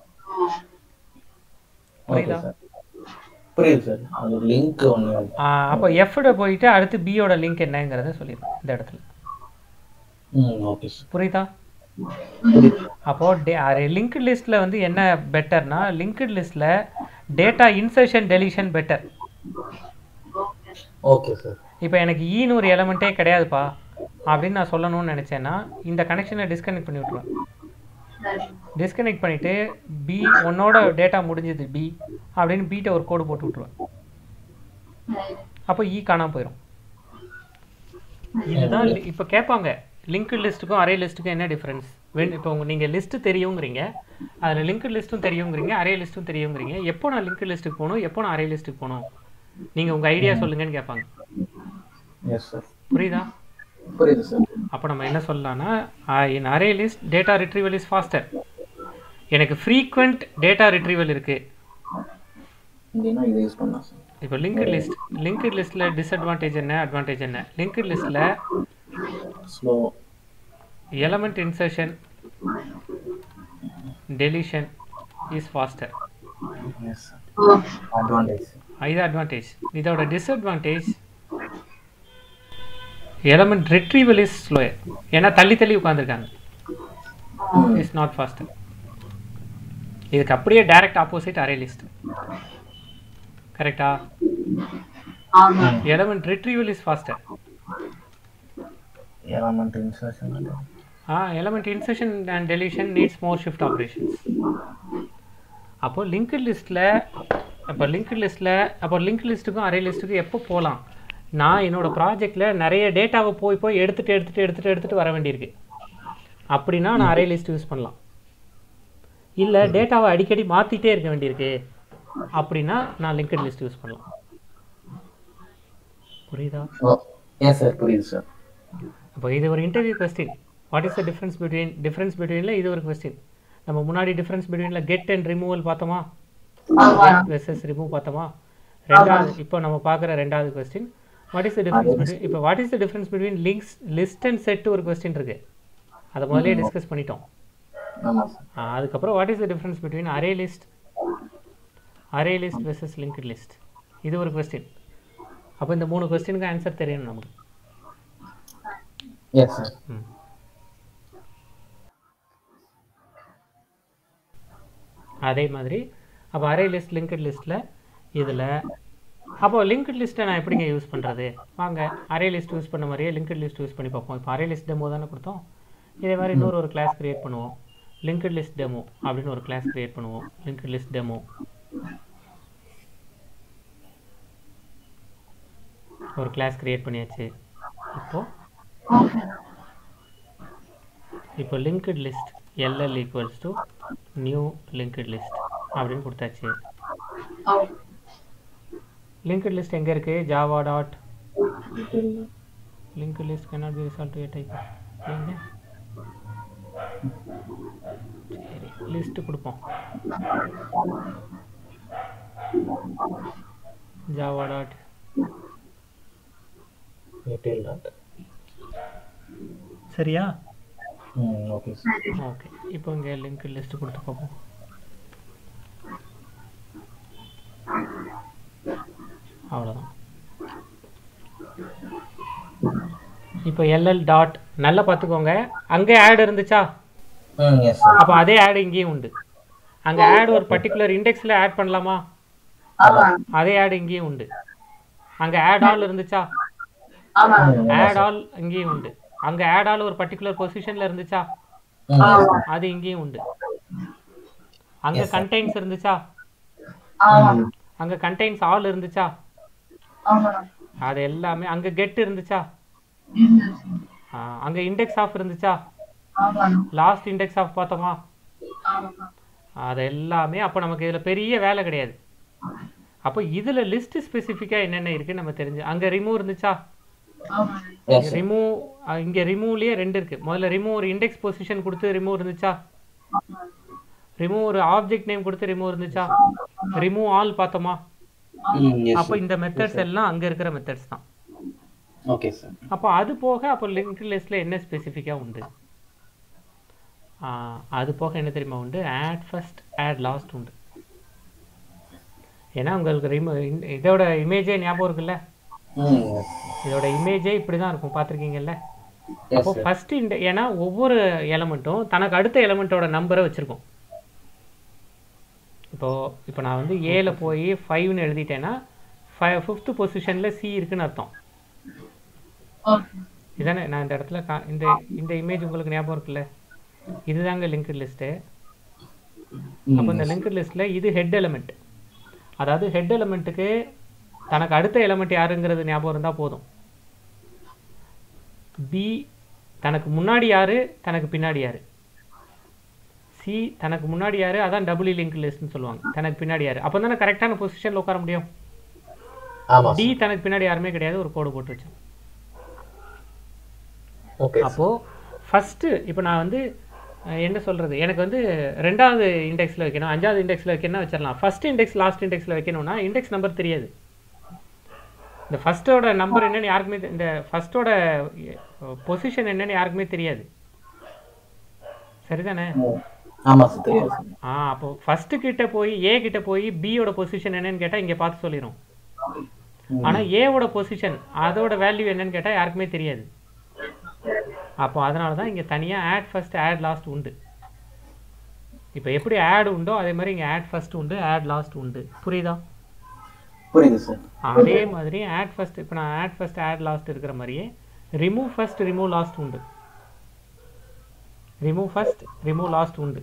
புரியுதா? புரியுது சார். அது லிங்க் ஒன்று. அப்போ எஃப்ட போயிட்டு அடுத்து பியோட லிங்க் என்னங்கிறத சொல்லிடுவேன் இந்த இடத்துல. ம், ஓகே சார். புரியுதா? அப்போ லிங்க்டு லிஸ்ட்ல வந்து என்ன பெட்டர்னா, லிங்க்டு லிஸ்ட்ல data insertion deletion better. Okay sir. இப்போ எனக்கு ஈன்னு ஒரு எலமெண்ட்டே கிடையாதுப்பா அப்படின்னு நான் சொல்லணும்னு நினச்சேன்னா இந்த கனெக்ஷனை டிஸ்கனெக்ட் பண்ணி விட்ருவேன். டிஸ்கனெக்ட் பண்ணிவிட்டு பி உன்னோட டேட்டா முடிஞ்சது பி அப்படின்னு பீட்டை ஒரு கோடு போட்டு விட்ருவேன். அப்போ ஈ காணாமல் போயிடும். இதுதான் இப்போ கேட்பாங்க, லிங்க்டு லிஸ்ட்டுக்கும் அரே லிஸ்ட்டுக்கும் என்ன டிஃப்ரென்ஸ்? வென் இப்போ உங்கள் நீங்கள் லிஸ்ட்டு தெரியுங்கிறீங்க, அதில் லிங்க்டு லிஸ்ட்டும் தெரியுங்கிறீங்க, அரே லிஸ்ட்டும் தெரியுங்கிறீங்க. எப்போ நான் லிங்க்டு லிஸ்ட்டுக்கு போகணும், எப்போ நான் அரே லிஸ்ட்டுக்கு போகணும், நீங்கள் உங்கள் ஐடியா சொல்லுங்கன்னு கேட்பாங்க. Yes sir. புரியுதா? புரியுது சார். அப்போ நம்ம என்ன சொல்லலாம்னா, in array list data retrieval is faster. எனக்கு ஃப்ரீக்வெண்ட் டேட்டா ரிட்ரீவல் இருக்குது. இப்போ லிங்க்டு லிஸ்ட் லிங்க்டு லிஸ்ட்டில் டிஸ்அட்வான்டேஜ் என்ன, அட்வான்டேஜ் என்ன? லிங்க்டு லிஸ்ட்டில் slow element insertion deletion is faster. Yes advantage. இது அட்வான்டேஜ். இதோட disadvantage element retrieval is slower. ஏன்னா தள்ளி தள்ளி உட்காந்துருக்காங்க. Is not faster. இதுக்கு அப்படியே டைரக்ட் ஆப்போசிட் அரே லிஸ்ட். கரெக்டா? Element retrieval is pastor. Element insertion ah element insertion and deletion needs more shift operations. அப்போ லிங்க்டு லிஸ்ட்டில் அப்போ லிங்க்டு லிஸ்ட்டில் அப்போ லிங்க் லிஸ்ட்டுக்கும் அரே லிஸ்ட்டுக்கும் எப்போ போகலாம்? நான் என்னோடய ப்ராஜெக்டில் நிறைய டேட்டாவை போய் போய் எடுத்துகிட்டு எடுத்துகிட்டு எடுத்துகிட்டு எடுத்துகிட்டு வர வேண்டியிருக்கு. அப்படின்னா நான் அரே லிஸ்ட் யூஸ் பண்ணலாம். இல்லை டேட்டாவை அடிக்கடி மாற்றிட்டே இருக்க வேண்டியிருக்கு அப்படின்னா நான் லிங்க்டு லிஸ்ட் யூஸ் பண்ணலாம். புரியுதா? எஸ் சார், புரியுது சார். அப்போ இது ஒரு interview question. What is the difference between difference பிட்வீனில் இது ஒரு கொஸ்டின். நம்ம முன்னாடி டிஃப்ரென்ஸ் பிட்வீனில் கெட் அண்ட் ரிமூவல் பார்த்தோமா, வெர்சஸ் ரிமூவ் பார்த்தோமா. ரெண்டாவது இப்போ நம்ம பார்க்குற ரெண்டாவது question, what is the difference between இப்போ what is the difference between links list and set ஒரு கொஸ்டின் இருக்குது. அதை முதலே டிஸ்கஸ் பண்ணிட்டோம். அதுக்கப்புறம் what is the difference between array list array list versus linked list, இது ஒரு கொஸ்டின். அப்போ இந்த மூணு கொஸ்டினுக்கு ஆன்சர் தெரியணும் நமக்கு. Yes sir. ம் அதே மாதிரி அப்போ அரே லிஸ்ட் லிங்க்டு லிஸ்ட்டில் இதில் அப்போது லிங்க்டு லிஸ்ட்டை நான் எப்படிங்க யூஸ் பண்ணுறது? வாங்க அரே லிஸ்ட் யூஸ் பண்ண மாதிரியே லிங்க்டு லிஸ்ட் யூஸ் பண்ணி பார்ப்போம். இப்போ அரே லிஸ்ட் டெமோ தானே கொடுத்தோம். இதே மாதிரி இன்னொரு ஒரு கிளாஸ் க்ரியேட் பண்ணுவோம். லிங்க்டு லிஸ்ட் டெமோ அப்படின்னு ஒரு கிளாஸ் க்ரியேட் பண்ணுவோம். லிங்க்டு லிஸ்ட் டெமோ ஒரு கிளாஸ் க்ரியேட் பண்ணியாச்சு. இப்போது இப்போ linked list LL equals to new linked list அப்படின்னு கொடுத்தாச்சு. லிங்க்டு லிஸ்ட் எங்கே இருக்குது? Java dot linked list cannot be resolved to a type. எங்க சரி லிஸ்ட் கொடுப்போம். ஜாவா டாட் சரியா? ஓகே ஓகே இப்போ இங்கே லிங்க் லிஸ்ட் கொடுத்து பார்ப்போம். அவ்வளோதான். இப்போ எல்எல் டாட் நல்லா பார்த்துக்கோங்க. அங்கே ஆட் இருந்துச்சா? அப்போ அதே ஆட் இங்கேயும் உண்டு. அங்கே ஆட் ஒரு பர்டிகுலர் இண்டெக்ஸில் ஆட் பண்ணலாமா? அதே ஆட் இங்கேயும் உண்டு. அங்கே ஆட் ஆல் இருந்துச்சா? ஆட் ஆல் இங்கேயும் உண்டு. அங்கே ஆட் ஆல் ஒரு பர்டிகுலர் பொசிஷனில் இருந்துச்சா? அது இங்கேயும் உண்டு. அங்கே கண்டெய்ன்ஸ் இருந்துச்சா? அங்கே கண்டெய்ன்ஸ் ஆல் இருந்துச்சா? அது எல்லாமே. அங்கே கெட் இருந்துச்சா? அங்கே இண்டெக்ஸ் ஆஃப் இருந்துச்சா? லாஸ்ட் இண்டெக்ஸ் ஆஃப் பார்த்தோமா? அது எல்லாமே. அப்போ நமக்கு இதில் பெரிய வேலை கிடையாது. அப்போ இதில் லிஸ்ட் ஸ்பெசிஃபிக்காக என்னென்ன இருக்குது நம்ம தெரிஞ்சு. அங்கே ரிமூவ் இருந்துச்சா? ரிமூவ் இங்கே ரிமூவ்லேயே ரெண்டு இருக்குது. முதல்ல ரிமூவ் ஒரு இண்டெக்ஸ் பொசிஷன் கொடுத்து ரிமூவ் இருந்துச்சா? ரிமூவ் ஒரு ஆப்ஜெக்ட் நேம் கொடுத்து ரிமூவ் இருந்துச்சா? ரிமூவ் ஆல் பார்த்தோமா? அப்போ இந்த மெத்தட்ஸ் எல்லாம் அங்கே இருக்கிற மெத்தட்ஸ் தான். Okay sir. அப்போ அது போக அப்போ லிங்க்டு லிஸ்ட்டில் என்ன ஸ்பெசிஃபிக்காக உண்டு? அது போக என்ன தெரியுமா உண்டு? ஆட் ஃபர்ஸ்ட் ஆட் லாஸ்ட் உண்டு. ஏன்னா உங்களுக்கு ரிமூ இதோட இமேஜே ஞாபகம் இருக்குல்ல? இதோட இமேஜே இப்படி தான் இருக்கும், பார்த்துருக்கீங்கல்ல? அப்போ ஃபர்ஸ்ட் இந்த ஏன்னா ஒவ்வொரு எலமெண்ட்டும் தனக்கு அடுத்த எலமெண்ட்டோட நம்பரை வச்சுருக்கோம். இப்போது இப்போ நான் வந்து ஏல போய் ஃபைவ்னு எழுதிட்டேன்னா ஃபைவ் ஃபிஃப்த்து பொசிஷனில் சி இருக்குன்னு அர்த்தம். இதானே நான் இந்த இடத்துல கா இந்த இந்த இமேஜ் உங்களுக்கு ஞாபகம் இருக்குல்ல? இதுதாங்க லிங்க்டு லிஸ்ட்டு. அப்போ இந்த லிங்க்டு லிஸ்ட்டில் இது ஹெட் எலமெண்ட். அதாவது ஹெட் எலமெண்ட்டுக்கு தனக்கு அடுத்த எலமெண்ட் யாருங்கிறது ஞாபகம் இருந்தால் போதும். பி தனக்கு முன்னாடி யார், தனக்கு பின்னாடி யார். சி தனக்கு முன்னாடி யார், அதான் டபுள் லிங்க் லிஸ்ட்னு சொல்லுவாங்க. தனக்கு பின்னாடி யார், அப்போ தானே கரெக்டான பொசிஷனில் உட்கார முடியும். டி தனக்கு பின்னாடி யாருமே கிடையாது, ஒரு கோடு போட்டு வச்சோம். அப்போது ஃபஸ்ட்டு இப்போ நான் வந்து என்ன சொல்கிறது, எனக்கு வந்து ரெண்டாவது இண்டெக்ஸில் வைக்கணும், அஞ்சாவது இண்டெக்ஸில் வைக்கணும்னா வச்சிடலாம். ஃபஸ்ட் இண்டெக்ஸ் லாஸ்ட் இண்டெக்ஸில் வைக்கணும்னா இண்டெக்ஸ் நம்பர் தெரியாது. இந்த ஃபஸ்ட்டோட நம்பர் என்னென்னு யாருக்குமே, இந்த ஃபஸ்ட்டோட பொசிஷன் என்னென்னு யாருக்குமே தெரியாது. சரிதானே? ஆ அப்போ ஃபஸ்ட்டு கிட்ட போய் ஏ கிட்ட போய் பியோட பொசிஷன் என்னன்னு கேட்டால் இங்கே பார்த்து சொல்லிடும். ஆனால் ஏவோட பொசிஷன் அதோட வேல்யூ என்னன்னு கேட்டால் யாருக்குமே தெரியாது. அப்போ அதனால தான் இங்கே தனியாக ஆட் ஃபர்ஸ்ட் ஆட் லாஸ்ட் உண்டு. இப்போ எப்படி ஆட் உண்டோ அதே மாதிரி இங்கே ஆட் ஃபர்ஸ்ட் உண்டு, ஆட் லாஸ்ட் உண்டு. புரியுதா? புரியுது சார். அதே மாதிரி ஆட் ஃபர்ஸ்ட், இப்போ நான் ஆட் ஃபர்ஸ்ட் ஆட் லாஸ்ட் இருக்கிற மாதிரியே ரிமூவ் ஃபர்ஸ்ட் ரிமூவ் லாஸ்ட் உண்டு. ரிமூவ் ஃபர்ஸ்ட் ரிமூவ் லாஸ்ட் உண்டு.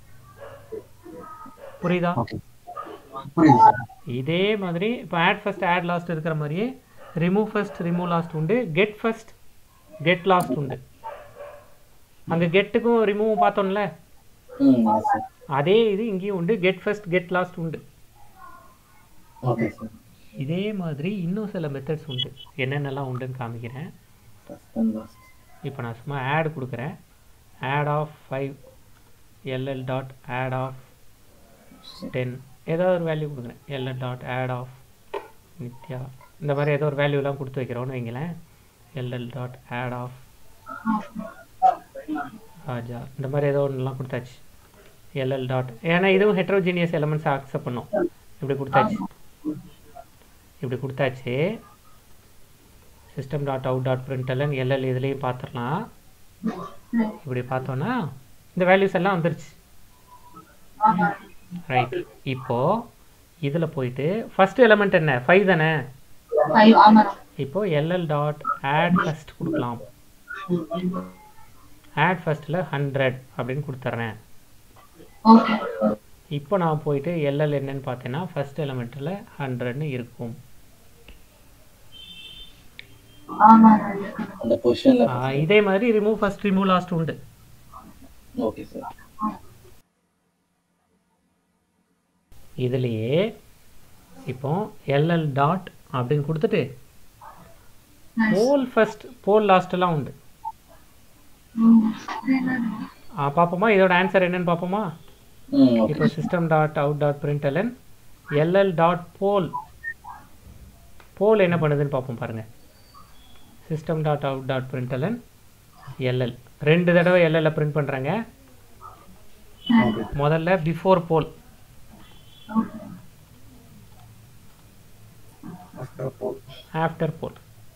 புரியுதா? புரியுது சார். இதே மாதிரி இப்போ ஆட் ஃபர்ஸ்ட் ஆட் லாஸ்ட் இருக்கிற மாதிரியே ரிமூவ் ஃபர்ஸ்ட் ரிமூவ் லாஸ்ட் உண்டு. கெட் ஃபர்ஸ்ட் கெட் லாஸ்ட் உண்டு. அங்கே கெட்டுக்கும் ரிமூவ் பார்த்தோம்ல, அதே இது இங்கேயும் உண்டு. கெட் ஃபர்ஸ்ட் கெட் லாஸ்ட் உண்டு. இதே மாதிரி இன்னும் சில மெத்தட்ஸ் உண்டு. என்னென்னலாம் உண்டுன்னு காமிக்கிறேன். இப்போ நான் சும்மா ஆட் கொடுக்குறேன். Add of five LL dot add of ten ஏதாவது ஒரு வேல்யூ கொடுக்குறேன். LL dot add of Nithya இந்த மாதிரி ஏதோ ஒரு வேல்யூலாம் கொடுத்து வைக்கிறோன்னு வைங்களேன். LL dot add of Raja இந்த மாதிரி ஏதோ ஒன்றுலாம் கொடுத்தாச்சு. எல்எல் டாட், ஏன்னா இதுவும் ஹெட்ரோஜீனியஸ் எலமெண்ட்ஸ் அக்செப்ட் பண்ணும். இப்படி கொடுத்தாச்சு இப்படி கொடுத்தாச்சு system dot out dot println LL இதுலேயும் பார்த்துடலாம். இப்படி பார்த்தோன்னா இந்த வேல்யூஸ் எல்லாம் வந்துருச்சு. ரைட். இப்போ இதில் போயிட்டு ஃபஸ்ட் எலமெண்ட் என்ன ஃபைவ் தானே. ஃபைவ் ஆமாம். இப்போ எல்எல் டாட் ஆட் ஃபஸ்ட் கொடுக்கலாம். ஆட் ஃபஸ்ட்டில் ஹண்ட்ரட் அப்படின்னு கொடுத்துட்றேன். ஓகே. இப்போ நான் போயிட்டு எல்எல் என்னன்னு பார்த்தேன்னா ஃபஸ்ட் எலமெண்ட்டில் ஹண்ட்ரட்னு இருக்கும். ஆமாம். அந்த பொசிஷன்ல இதே மாதிரி ரிமூவ் ஃபர்ஸ்ட் ரிமூவ் லாஸ்ட் உண்டு. Okay sir. இதுலேயே இப்போ எல்எல் டாட் அப்படின்னு கொடுத்துட்டு போல் ஃபர்ஸ்ட் போல் லாஸ்ட்டெல்லாம் உண்டு. பார்ப்போமா இதோட ஆன்சர் என்னன்னு பார்ப்போமா. இப்போ system dot out dot println LL dot poll poll என்ன பண்ணுதுன்னு பார்ப்போம் பாருங்கள். System dot out dot println LL ரெண்டு தடவை எல்எல்ல பிரிண்ட் பண்ணுறாங்க. முதல்ல பிஃபோர் போல் ஆஃப்டர் போல்.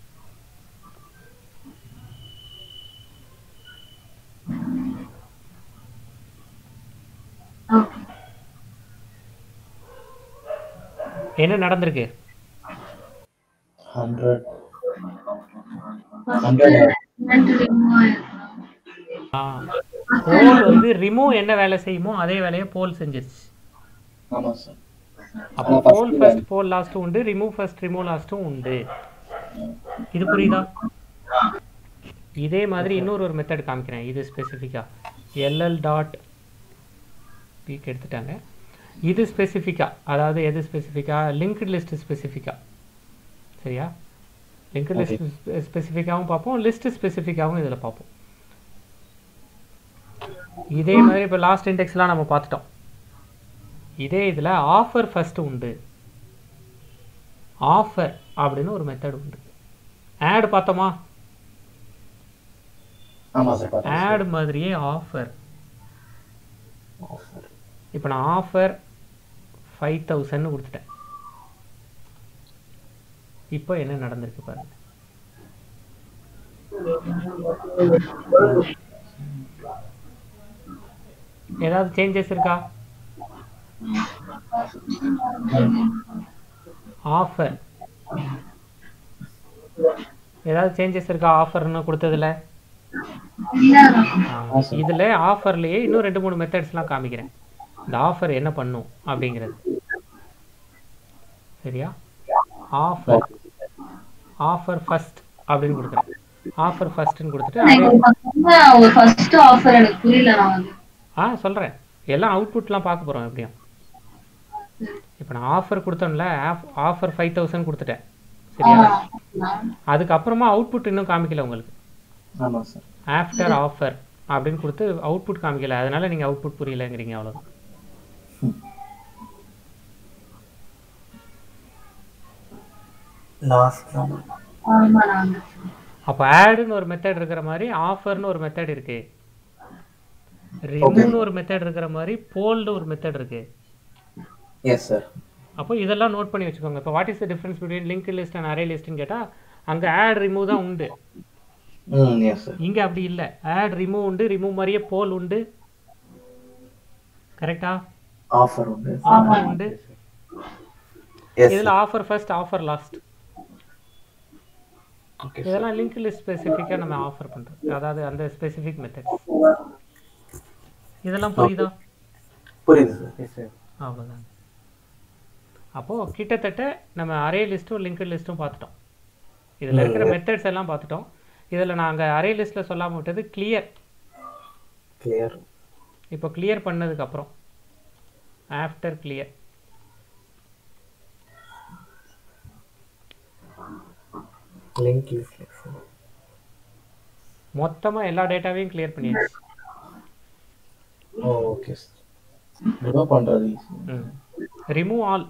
என்ன நடந்திருக்கு? ஹண்ட்ரட் போல் வந்து ரிமூவ் என்ன வேலை செய்யுமோ அதே வேலையை போல் செஞ்சிருச்சு. ஆமாம் சார். அப்போ போல் ஃபர்ஸ்ட் போல் லாஸ்ட்டும் உண்டு, ரிமூவ் ஃபர்ஸ்ட் ரிமூவ் லாஸ்ட்டும் உண்டு. இது புரியுதா? இதே மாதிரி இன்னொரு ஒரு மெத்தட் காமிக்கிறேன். இது ஸ்பெசிஃபிக்காக எல்எல் டாட் பீக் எடுத்துட்டாங்க. இது ஸ்பெசிஃபிக்காக அதாவது எது ஸ்பெசிஃபிக்காக லிங்க்டு லிஸ்ட் ஸ்பெசிஃபிக்காக. சரியா? லிங்க்டு லிஸ்ட் ஸ்பெசிஃபிக்காகவும் பார்ப்போம், லிஸ்ட் ஸ்பெசிஃபிக்காகவும் இதில் பார்ப்போம். இதே மாதிரி இப்போ லாஸ்ட் இண்டெக்ஸ்லாம் நம்ம பார்த்துட்டோம். இதே இதில் ஆஃபர் ஃபஸ்ட்டு உண்டு. ஆஃபர் அப்படின்னு ஒரு மெத்தட் உண்டு. ஆட் பார்த்தோமா? ஆட் மாதிரியே ஆஃபர். இப்போ நான் ஆஃபர் ஃபைவ் தௌசண்ட் கொடுத்துட்டேன். இப்போ என்ன நடந்திருக்கு பாருங்க. ஏதாவது சேஞ்சஸ் இருக்கா? ஆஃபர் ஏதாவது சேஞ்சஸ் இருக்கா? ஆஃபர்னு கொடுத்ததுல இதில் ஆஃபர்லேயே இன்னும் ரெண்டு மூணு மெத்தட்ஸ்லாம் காமிக்கிறேன். இந்த ஆஃபர் என்ன பண்ணும் அப்படிங்கிறது. சரியா? ஆஃபர் ஆஃபர் ஃபர்ஸ்ட் அப்படின்னு கொடுக்குறேன். ஆஃபர் ஃபர்ஸ்ட்னு கொடுத்துட்டு ஆ சொல்கிறேன். எல்லாம் அவுட்புட்லாம் பார்க்க போகிறோம் எப்படியும். இப்போ நான் ஆஃபர் கொடுத்தோம்ல, ஆஃபர் ஃபைவ் தௌசண்ட் கொடுத்துட்டேன். சரியா? அதுக்கப்புறமா அவுட்புட் இன்னும் காமிக்கல உங்களுக்கு. ஆமாம் சார். ஆஃப்டர் ஆஃபர் அப்படின்னு கொடுத்து அவுட்புட் காமிக்கல. அதனால நீங்கள் அவுட்புட் புரியலங்கிறீங்க, அவ்வளோதான். அப்போ ஆடுன்னு ஒரு மெத்தட் இருக்கிற மாதிரி ஆஃபர்னு ஒரு மெத்தட் இருக்கு. ரிமூவ்னு ஒரு மெத்தட் இருக்கிற மாதிரி போல்னு ஒரு மெத்தட் இருக்கு. Yes sir. அப்போ இதெல்லாம் நோட் பண்ணி வச்சுக்கோங்க. இப்போ what is the difference between link list and array லிஸ்ட்னு கேட்டால் அங்கே ஆட் ரிமூவ் தான் உண்டு. இங்கே அப்படி இல்லை. ஆட் ரிமூவ் உண்டு, ரிமூவ் மாதிரியே போல் உண்டு. கரெக்டா? ஆஃபர் உண்டு. ஆஃபர் உண்டு. இதில் ஆஃபர் ஃபர்ஸ்ட் ஆஃபர் லாஸ்ட். இதெல்லாம் லிங்க் லிஸ்ட் ஸ்பெசிஃபிக்காக நம்ம ஆஃபர் பண்ணுறோம். அதாவது அந்த ஸ்பெசிஃபிக் மெத்தட்ஸ். இதெல்லாம் புரியுதா? புரியுது சார். அவ்வளோதான். அப்போது கிட்டத்தட்ட நம்ம அரே லிஸ்ட்டும் லிங்க் லிஸ்ட்டும் பார்த்துட்டோம். இதில் இருக்கிற மெத்தட்ஸ் எல்லாம் பார்த்துட்டோம். இதில் நாங்கள் அரே லிஸ்ட்டில் சொல்லாமல் விட்டது கிளியர். கிளியர். இப்போ கிளியர் பண்ணதுக்கப்புறம் ஆஃப்டர் கிளியர் லிங்க் லிஸ்ட் மொத்தமாக எல்லா டேட்டாவையும் கிளியர் பண்ணியாச்சு. Okay sir. ரிமூவ் பண்ணுறது. ம் ரிமூவ் ஆல்.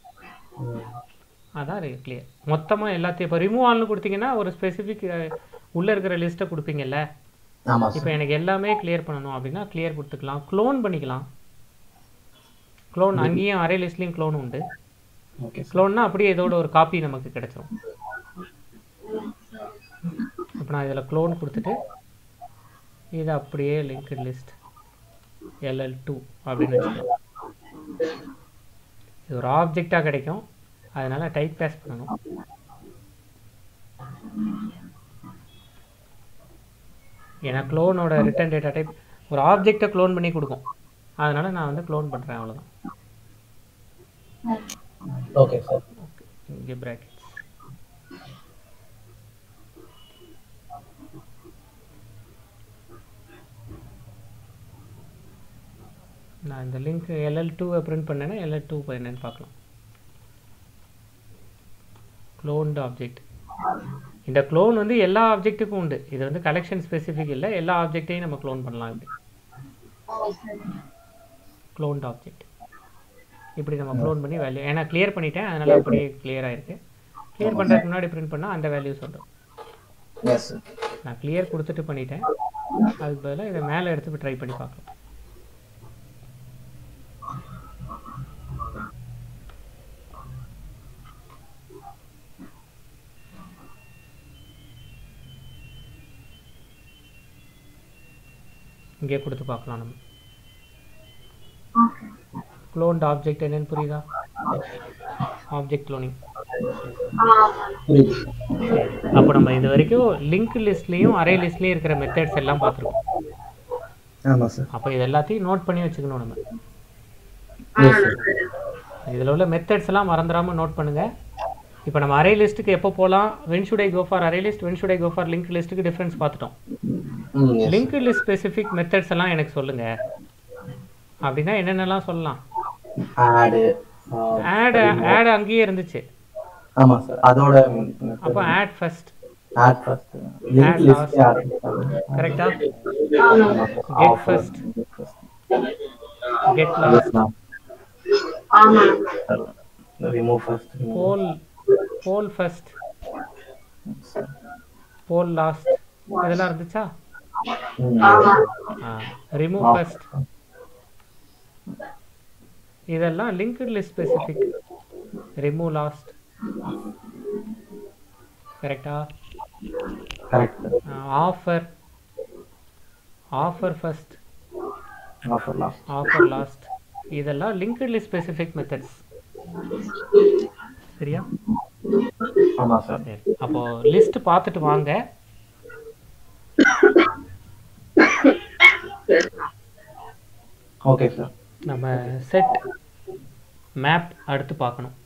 அதான் கிளியர். மொத்தமாக எல்லாத்தையும் இப்போ ரிமூவ் ஆல்னு கொடுத்தீங்கன்னா ஒரு ஸ்பெசிஃபிக் உள்ளே இருக்கிற லிஸ்ட்டை கொடுப்பீங்கல்ல. இப்போ எனக்கு எல்லாமே கிளியர் பண்ணணும் அப்படின்னா கிளியர் கொடுத்துக்கலாம். க்ளோன் பண்ணிக்கலாம். க்ளோன் அங்கேயும் அரே லிஸ்ட்லேயும் க்ளோன் உண்டு. க்ளோன்னா அப்படியே இதோட ஒரு காப்பி நமக்கு கிடைச்சிரும். இப்போ நான் இதில் க்ளோன் கொடுத்துட்டு இது அப்படியே லிங்க்டு லிஸ்ட் எல்எல் டூ அப்படின்னு வச்சுக்கலாம். இது ஒரு ஆப்ஜெக்டாக கிடைக்கும், அதனால் டைப் பாஸ் பண்ணணும். ஏன்னா க்ளோனோட ரிட்டர்ன் டேட்டா டைப் ஒரு ஆப்ஜெக்டை க்ளோன் பண்ணி கொடுக்கும், அதனால் நான் வந்து க்ளோன் பண்ணுறேன், அவ்வளோதான். Okay sir. இங்கே ப்ராக்கெட்ஸ். நான் இந்த லிங்க் எல்எல் டூவை பிரிண்ட் பண்ணேன்னா எல்எல் டூ என்னன்னு பார்க்கலாம். Cloned object. இந்த க்ளோன் வந்து எல்லா ஆப்ஜெக்ட்டுக்கும் உண்டு. இது வந்து கலெக்ஷன் ஸ்பெசிஃபிக் இல்லை, எல்லா ஆப்ஜெக்டையும் நம்ம க்ளோன் பண்ணலாம். இப்படி க்ளோன்டு ஆப்ஜெக்ட் இப்படி நம்ம க்ளோன் பண்ணி வேல்யூ, ஏன்னா கிளியர் பண்ணிட்டேன் அதனால் அப்படியே கிளியராக இருக்குது. கிளியர் பண்ணுறதுக்கு முன்னாடி பிரிண்ட் பண்ணால் அந்த வேல்யூ சொல்கிறோம். நான் கிளியர் கொடுத்துட்டு பண்ணிட்டேன், அதுக்கு பதிலாக இதை மேலே எடுத்து ட்ரை பண்ணி பார்க்கலாம். இங்கே கொடுத்து பார்க்கலாம். நம்ம க்ளோன்ட் ஆப்ஜெக்ட் என்னன்னு புரியுதா? Object cloning. அப்போ நம்ம இது வரைக்கும் லிங்க் லிஸ்ட்லேயும் அரே லிஸ்ட்லேயும் இருக்கிற மெத்தட்ஸ் எல்லாம் பார்த்துருக்கோம். ஆமாம் சார். அப்போ இது எல்லாத்தையும் நோட் பண்ணி வச்சுக்கணும். நம்ம இதில் உள்ள மெத்தட்ஸ் எல்லாம் மறந்துடாமல் நோட் பண்ணுங்கள். இப்போ நம்ம அரே லிஸ்ட்டுக்கு எப்போ போகலாம்? When should I go for array list, when should I go for link லிஸ்ட்டுக்கு டிஃப்ரென்ஸ் பார்த்துட்டோம். லிங்க் லிஸ்ட் ஸ்பெசிஃபிக் மெத்தட்ஸ் எல்லாம் எனக்கு சொல்லுங்க அப்படின்னா என்னென்னலாம் சொல்லலாம்? ஆட் ஆட் ஆட் அங்கேயே இருந்துச்சு. ஆமா சார். அதோட அப்போ add first, add first, link list add கரெக்ட்டா? கெட் ஃபர்ஸ்ட், கெட் லாஸ்ட், ஆமா remove first, poll poll first, poll last, இதெல்லாம் இருந்துச்சா? ரிமூவ் ஃபர்ஸ்ட், இதெல்லாம் linked list specific. Remove last, கரெக்டா? Correct. Offer, offer first, offer last, offer last, இதெல்லாம் linked list specific methods. சரியா? ஆமா sir. சரி, அப்போ லிஸ்ட் பார்த்துட்டு வாங்க. Okay sir. நம்ம செட் மேப் அடுத்து பார்க்கணும்.